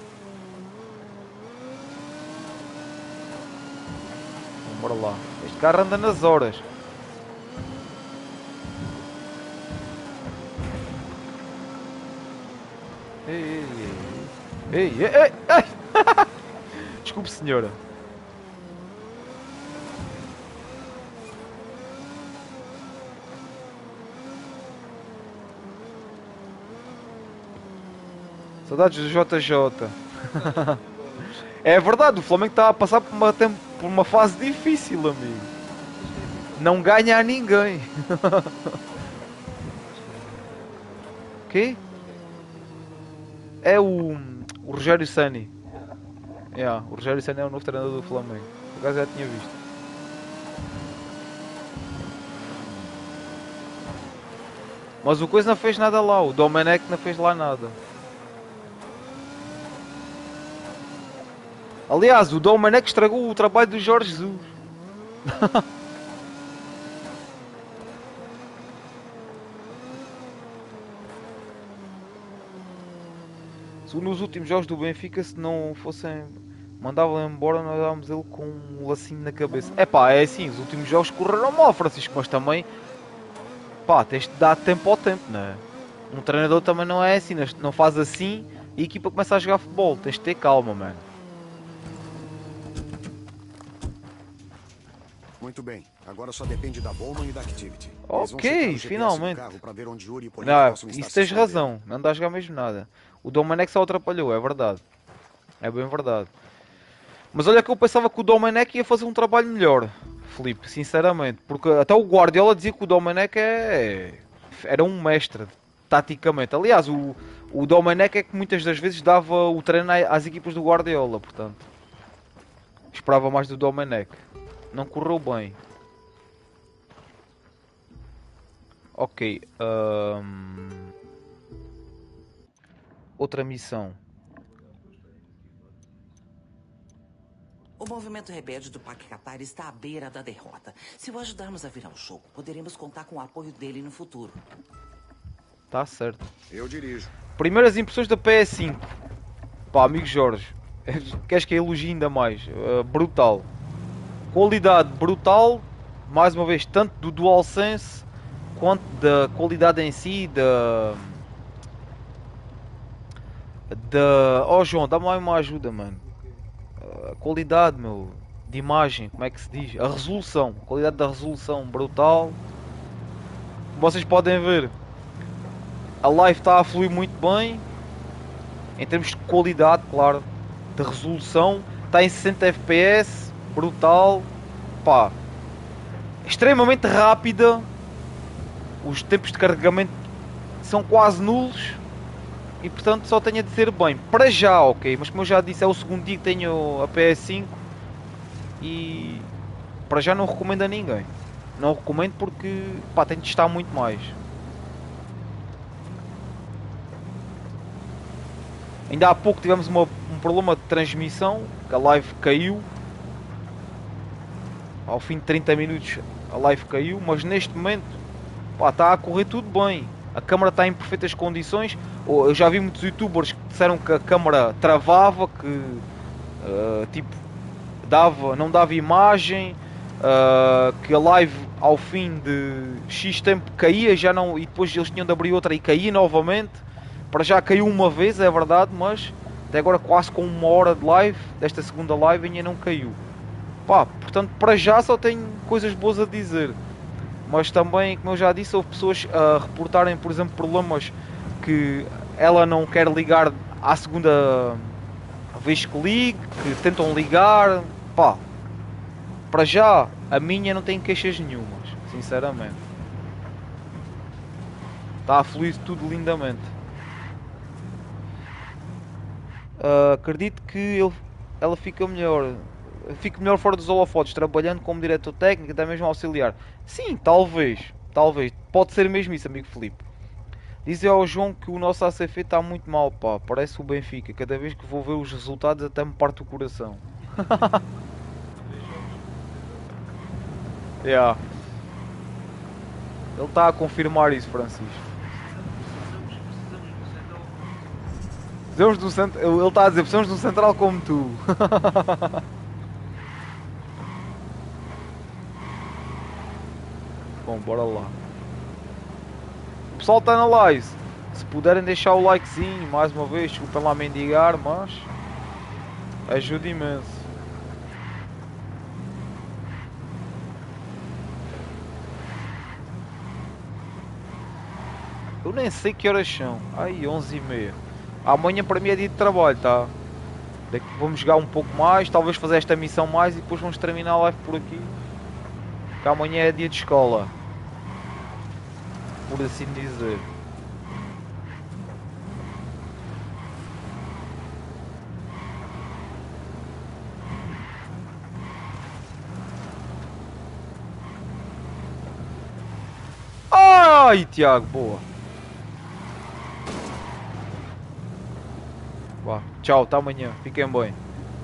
Bora lá. Este carro anda nas horas. Ei, ei, ei, ei, ei, ei. Desculpe, senhora. Saudades do J J. É verdade, o Flamengo está a passar por uma, tempo, por uma fase difícil, amigo. Não ganha a ninguém. O quê? É o, o Rogério Ceni. Yeah, o Rogério Ceni é o novo treinador do Flamengo. Por acaso já tinha visto. Mas o Coisa não fez nada lá, o Domenech não fez lá nada. Aliás, o Domenech estragou o trabalho do Jorge Jesus. Se nos últimos jogos do Benfica, se não fossem... mandavam embora, nós dávamos ele com um lacinho na cabeça. É pá, é assim, os últimos jogos correram mal, Francisco, mas também... pá, tens de dar tempo ao tempo, não é? Um treinador também não é assim, não faz assim e a equipa começa a jogar futebol. Tens de ter calma, mano. Muito bem. Agora só depende da Bowman e da Activity. Ok, finalmente. Não, isso tens razão. Não dá a jogar mesmo nada. O Domenech só atrapalhou, é verdade. É bem verdade. Mas olha que eu pensava que o Domenech ia fazer um trabalho melhor, Filipe, sinceramente. Porque até o Guardiola dizia que o Domenech é... era um mestre, taticamente. Aliás, o, o Domenech é que muitas das vezes dava o treino às equipas do Guardiola, portanto. Esperava mais do Domenech. Não correu bem. Ok. Um... Outra missão. O movimento rebelde do Pac-Catar está à beira da derrota. Se o ajudarmos a virar o jogo, poderemos contar com o apoio dele no futuro. Tá certo. Eu dirijo. Primeiras impressões da P S cinco. Pá, amigo Jorge. Queres que eu elogie ainda mais? Uh, brutal. Qualidade brutal. Mais uma vez, tanto do DualSense quanto da qualidade em si. Da... da... Oh João, dá-me lá uma ajuda, mano. A qualidade, meu, de imagem, como é que se diz? A resolução, a qualidade da resolução brutal. Como vocês podem ver, a live está a fluir muito bem. Em termos de qualidade, claro, de resolução, está em sessenta F P S, brutal. Pá, extremamente rápida. Os tempos de carregamento são quase nulos. E portanto só tenho a dizer bem, para já, ok, mas como eu já disse, é o segundo dia que tenho a P S cinco e para já não recomendo a ninguém. Não recomendo porque, pá, tenho de testar muito mais. Ainda há pouco tivemos uma, um problema de transmissão, que a live caiu. Ao fim de trinta minutos a live caiu, mas neste momento, pá, está a correr tudo bem. A câmara está em perfeitas condições. Eu já vi muitos youtubers que disseram que a câmara travava, que uh, tipo dava, não dava imagem, uh, que a live ao fim de X tempo caía já não, e depois eles tinham de abrir outra e caía novamente. Para já caiu uma vez, é verdade, mas até agora quase com uma hora de live, desta segunda live ainda não caiu. Pá, portanto para já só tenho coisas boas a dizer. Mas também, como eu já disse, houve pessoas a reportarem, por exemplo, problemas que ela não quer ligar à segunda vez que ligue, que tentam ligar. Pá, para já, a minha não tem queixas nenhumas, sinceramente. Está a fluir tudo lindamente. Uh, acredito que ele, ela fica melhor. fico melhor fora dos holofotes, trabalhando como diretor técnico, até mesmo auxiliar. Sim, talvez, talvez. Pode ser mesmo isso, amigo Filipe. Dizem ao João que o nosso A C F está muito mal, pá. Parece o Benfica. Cada vez que vou ver os resultados até me parte o coração. Yeah. Ele está a confirmar isso, Francisco. Precisamos de um cent... Ele está a dizer, precisamos de um central como tu. Bom, bora lá. O pessoal está na live. Se puderem deixar o likezinho, mais uma vez, desculpem lá mendigar, mas ajuda imenso. Eu nem sei que horas são. Ai, onze e meia. Amanhã para mim é dia de trabalho, tá? Daqui vamos jogar um pouco mais, talvez fazer esta missão mais e depois vamos terminar a live por aqui. Que amanhã é dia de escola. Por assim dizer. Ai, Tiago, boa. Vá, tchau, até amanhã. Fiquem bem.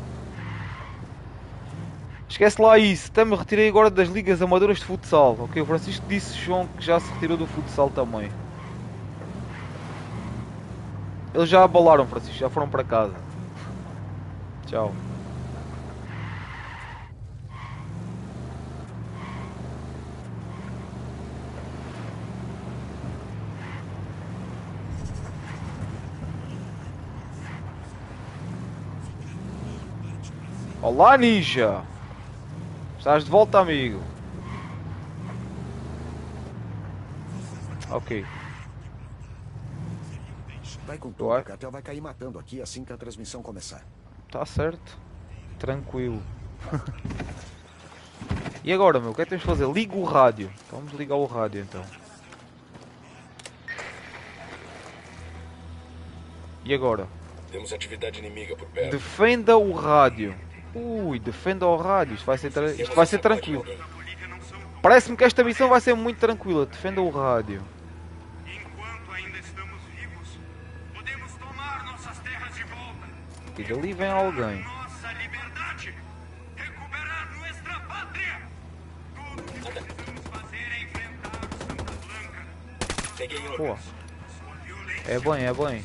Esquece lá isso. Até me retirei agora das ligas amadoras de futsal. Ok, o Francisco disse, João, que já se retirou do futsal também. Eles já abalaram, Francisco. Já foram para casa. Tchau. Olá, Ninja! Estás de volta, amigo? Ok. Vai com tudo, o cartel vai cair matando aqui assim que a transmissão começar. Tá certo. Tranquilo. E agora, meu? O que é que temos de fazer? Liga o rádio. Vamos ligar o rádio, então. E agora? Temos atividade inimiga por perto. Defenda o rádio. Ui, defenda o rádio. Isto vai ser, tra... Isto vai ser tranquilo. Parece-me que esta missão vai ser muito tranquila. Defenda o rádio. Enquanto ainda estamos vivos, podemos tomar nossas terras de volta. E dali vem alguém. Nossa liberdade. Recuperar nossa pátria. Tudo que precisamos fazer é enfrentar o Santa Blanca. Peguei outro. Pô. É bem, é bem.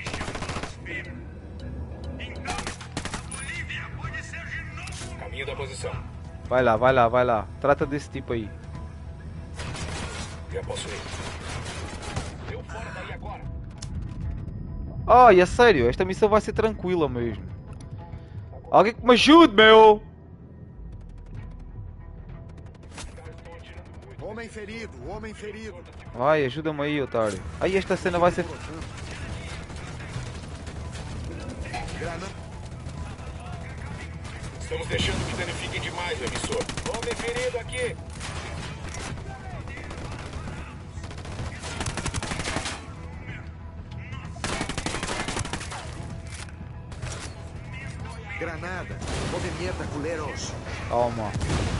Caminho da posição. Vai lá, vai lá, vai lá. Trata desse tipo aí. Já posso ir. Eu fora daí agora. Ai, é sério, esta missão vai ser tranquila mesmo. Alguém que me ajude, meu! Homem ferido, homem ferido. Vai, ajuda-me aí, otário. Aí esta cena vai ser... Estamos deixando que danifiquem demais o emissor. Homem ferido aqui. Granada, movimenta, culeros. Calma.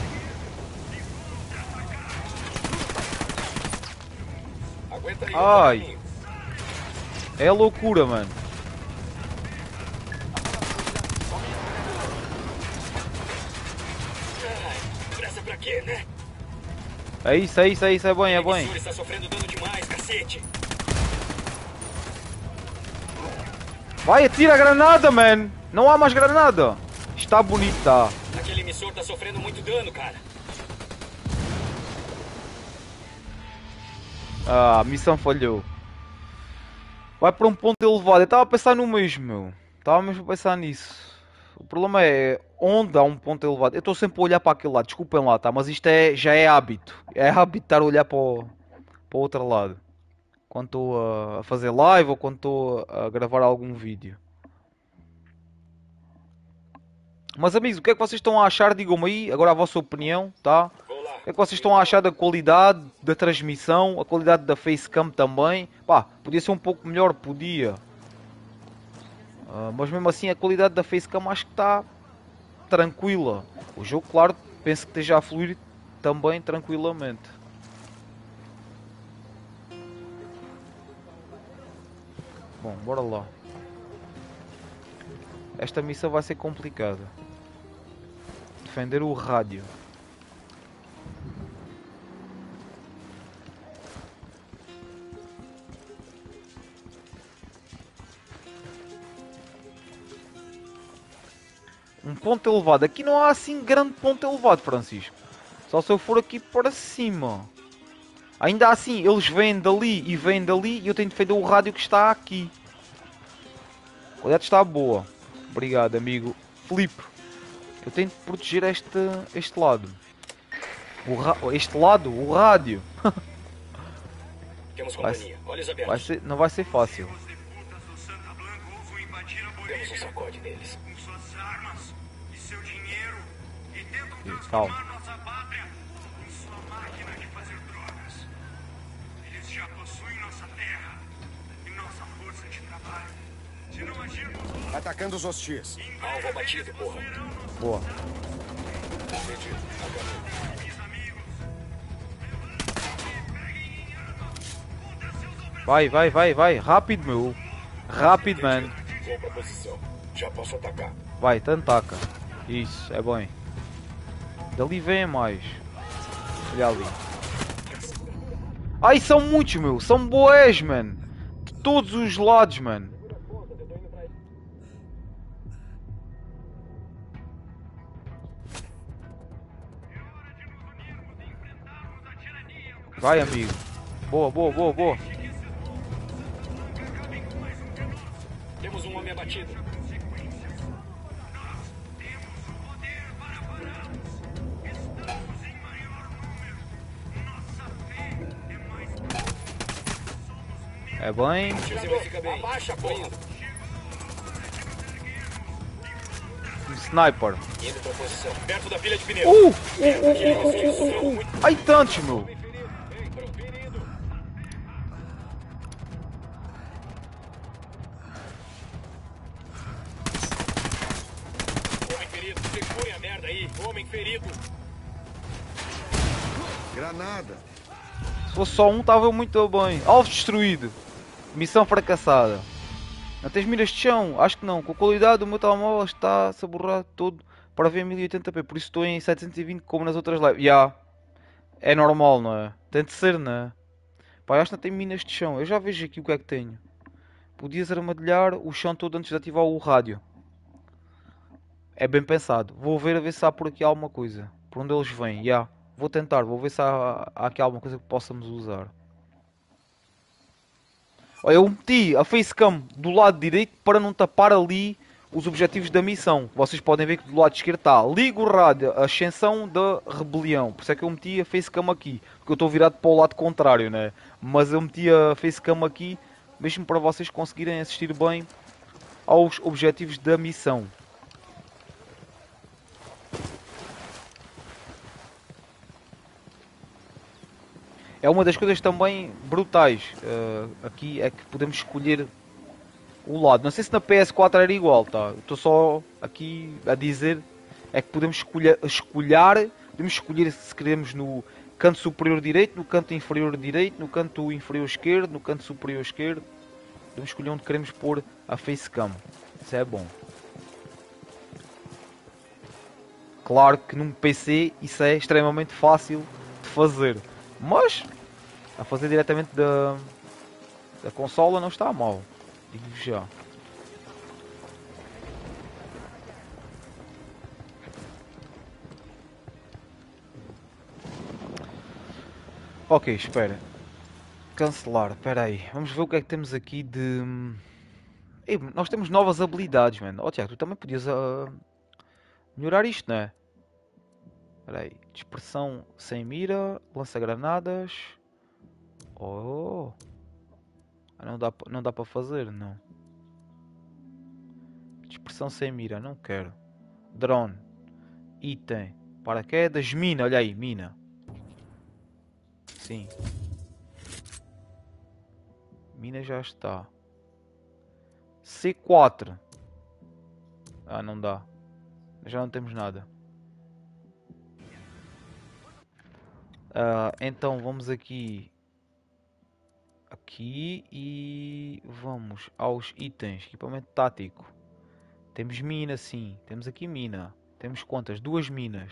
Aguenta aí. Ai. É loucura, mano. Pressa pra quê, né? É isso, é isso, é isso, é bem, é O bem. emissor está sofrendo dano demais, cacete. Vai, atira a granada, man! Não há mais granada! Está bonito, tá? Aquele emissor tá sofrendo muito dano, cara. Ah, a missão falhou. Vai para um ponto elevado. Eu estava a pensar no mesmo, meu. Estava mesmo a pensar nisso. O problema é onde há um ponto elevado. Eu estou sempre a olhar para aquele lado. Desculpem lá, tá? Mas isto é, já é hábito. É hábito estar a olhar para o, para o outro lado. Quando estou a fazer live ou quando estou a gravar algum vídeo. Mas amigos, o que é que vocês estão a achar? Digam-me aí, agora a vossa opinião, tá? O que é que vocês estão a achar da qualidade da transmissão, a qualidade da facecam também? Pá, podia ser um pouco melhor, podia. Uh, mas mesmo assim a qualidade da facecam acho que está tranquila. O jogo, claro, penso que esteja a fluir também tranquilamente. Bom, bora lá. Esta missão vai ser complicada. Defender o rádio. Um ponto elevado. Aqui não há assim grande ponto elevado, Francisco. Só se eu for aqui para cima. Ainda assim, eles vêm dali e vêm dali e eu tenho de defender o rádio que está aqui. A qualidade está boa. Obrigado, amigo Filipe. Eu tenho de proteger este, este lado. O ra este lado, o rádio. Temos Vai, companhia. Olhos abertos. vai ser, não vai ser fácil. Os deputas do Santa Blanca ousam invadir a Temos um Bolívia sacode deles. com suas armas e seu dinheiro e tentam Ih, transformar calma. nossa pátria em sua máquina de fazer drogas. Eles já possuem nossa terra e nossa força de trabalho. Se não agirmos, Atacando os hostis. Alvo abatido, porra. Boa. Entendido. Acabou. meus amigos, Vai, vai, vai, vai. Rápido, meu. Rápido, man. Vou pra posição. Já posso atacar. Vai, tanto taca. Isso, é bem. Dali vem mais. Olha ali. Ai, são muitos, meu. São boés, man. De todos os lados, man. Vai, amigo. Boa, boa, boa, boa. Temos um homem abatido. É bem. Atirador, fica bem. Abaixa, porra. Um sniper. Indo pra posição. Perto da pilha de pneus. Uh! Uh, uh, uh, uh, uh, uh. Ai, tantos, meu. Homem ferido. Segure a merda aí. Homem ferido. Granada. Se fosse só um, estava muito bem. Alvo destruído. Missão fracassada. Não tens miras de chão? Acho que não. Com a qualidade do meu telemóvel está-se a borrar todo para ver em mil e oitenta p. Por isso estou em setecentos e vinte como nas outras lives. Já. Yeah. É normal, não é? Tem de ser, não é? Pá, acho que não tem minas de chão. Eu já vejo aqui o que é que tenho. Podias armadilhar o chão todo antes de ativar o rádio. É bem pensado. Vou ver a ver se há por aqui alguma coisa. Por onde eles vêm. Já. Yeah. Vou tentar. Vou ver se há, há aqui alguma coisa que possamos usar. Olha, eu meti a facecam do lado direito para não tapar ali os objetivos da missão. Vocês podem ver que do lado esquerdo está liga o rádio, a ascensão da rebelião. Por isso é que eu meti a facecam aqui. Porque eu estou virado para o lado contrário, né? Mas eu meti a facecam aqui mesmo para vocês conseguirem assistir bem aos objetivos da missão. É uma das coisas também brutais uh, aqui, é que podemos escolher o lado. Não sei se na P S quatro era igual, tá? Estou só aqui a dizer, é que podemos escolher, escolher, podemos escolher se queremos no canto superior direito, no canto inferior direito, no canto inferior esquerdo, no canto superior esquerdo. Podemos escolher onde queremos pôr a facecam. Isso é bom. Claro que num P C isso é extremamente fácil de fazer. Mas a fazer diretamente da, da consola não está mal. Digo já. Ok, espera. Cancelar, espera aí. Vamos ver o que é que temos aqui de... Ei, nós temos novas habilidades, mano. Oh, Tiago, tu também podias uh, melhorar isto, não é? Espera aí. Dispersão sem mira, lança-granadas. Oh. Não dá, não dá para fazer, não. Dispersão sem mira, não quero. Drone. Item. Paraquedas. Mina, olha aí, mina. Sim. Mina já está. C quatro. Ah, não dá. Já não temos nada. Ah, então vamos aqui. Aqui e vamos aos itens. Equipamento tático. Temos mina, sim. Temos aqui mina. Temos quantas? Duas minas.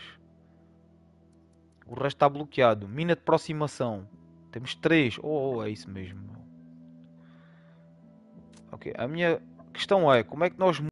O resto está bloqueado. Mina de aproximação. Temos três. Oh, oh, é isso mesmo. Ok, a minha questão é, como é que nós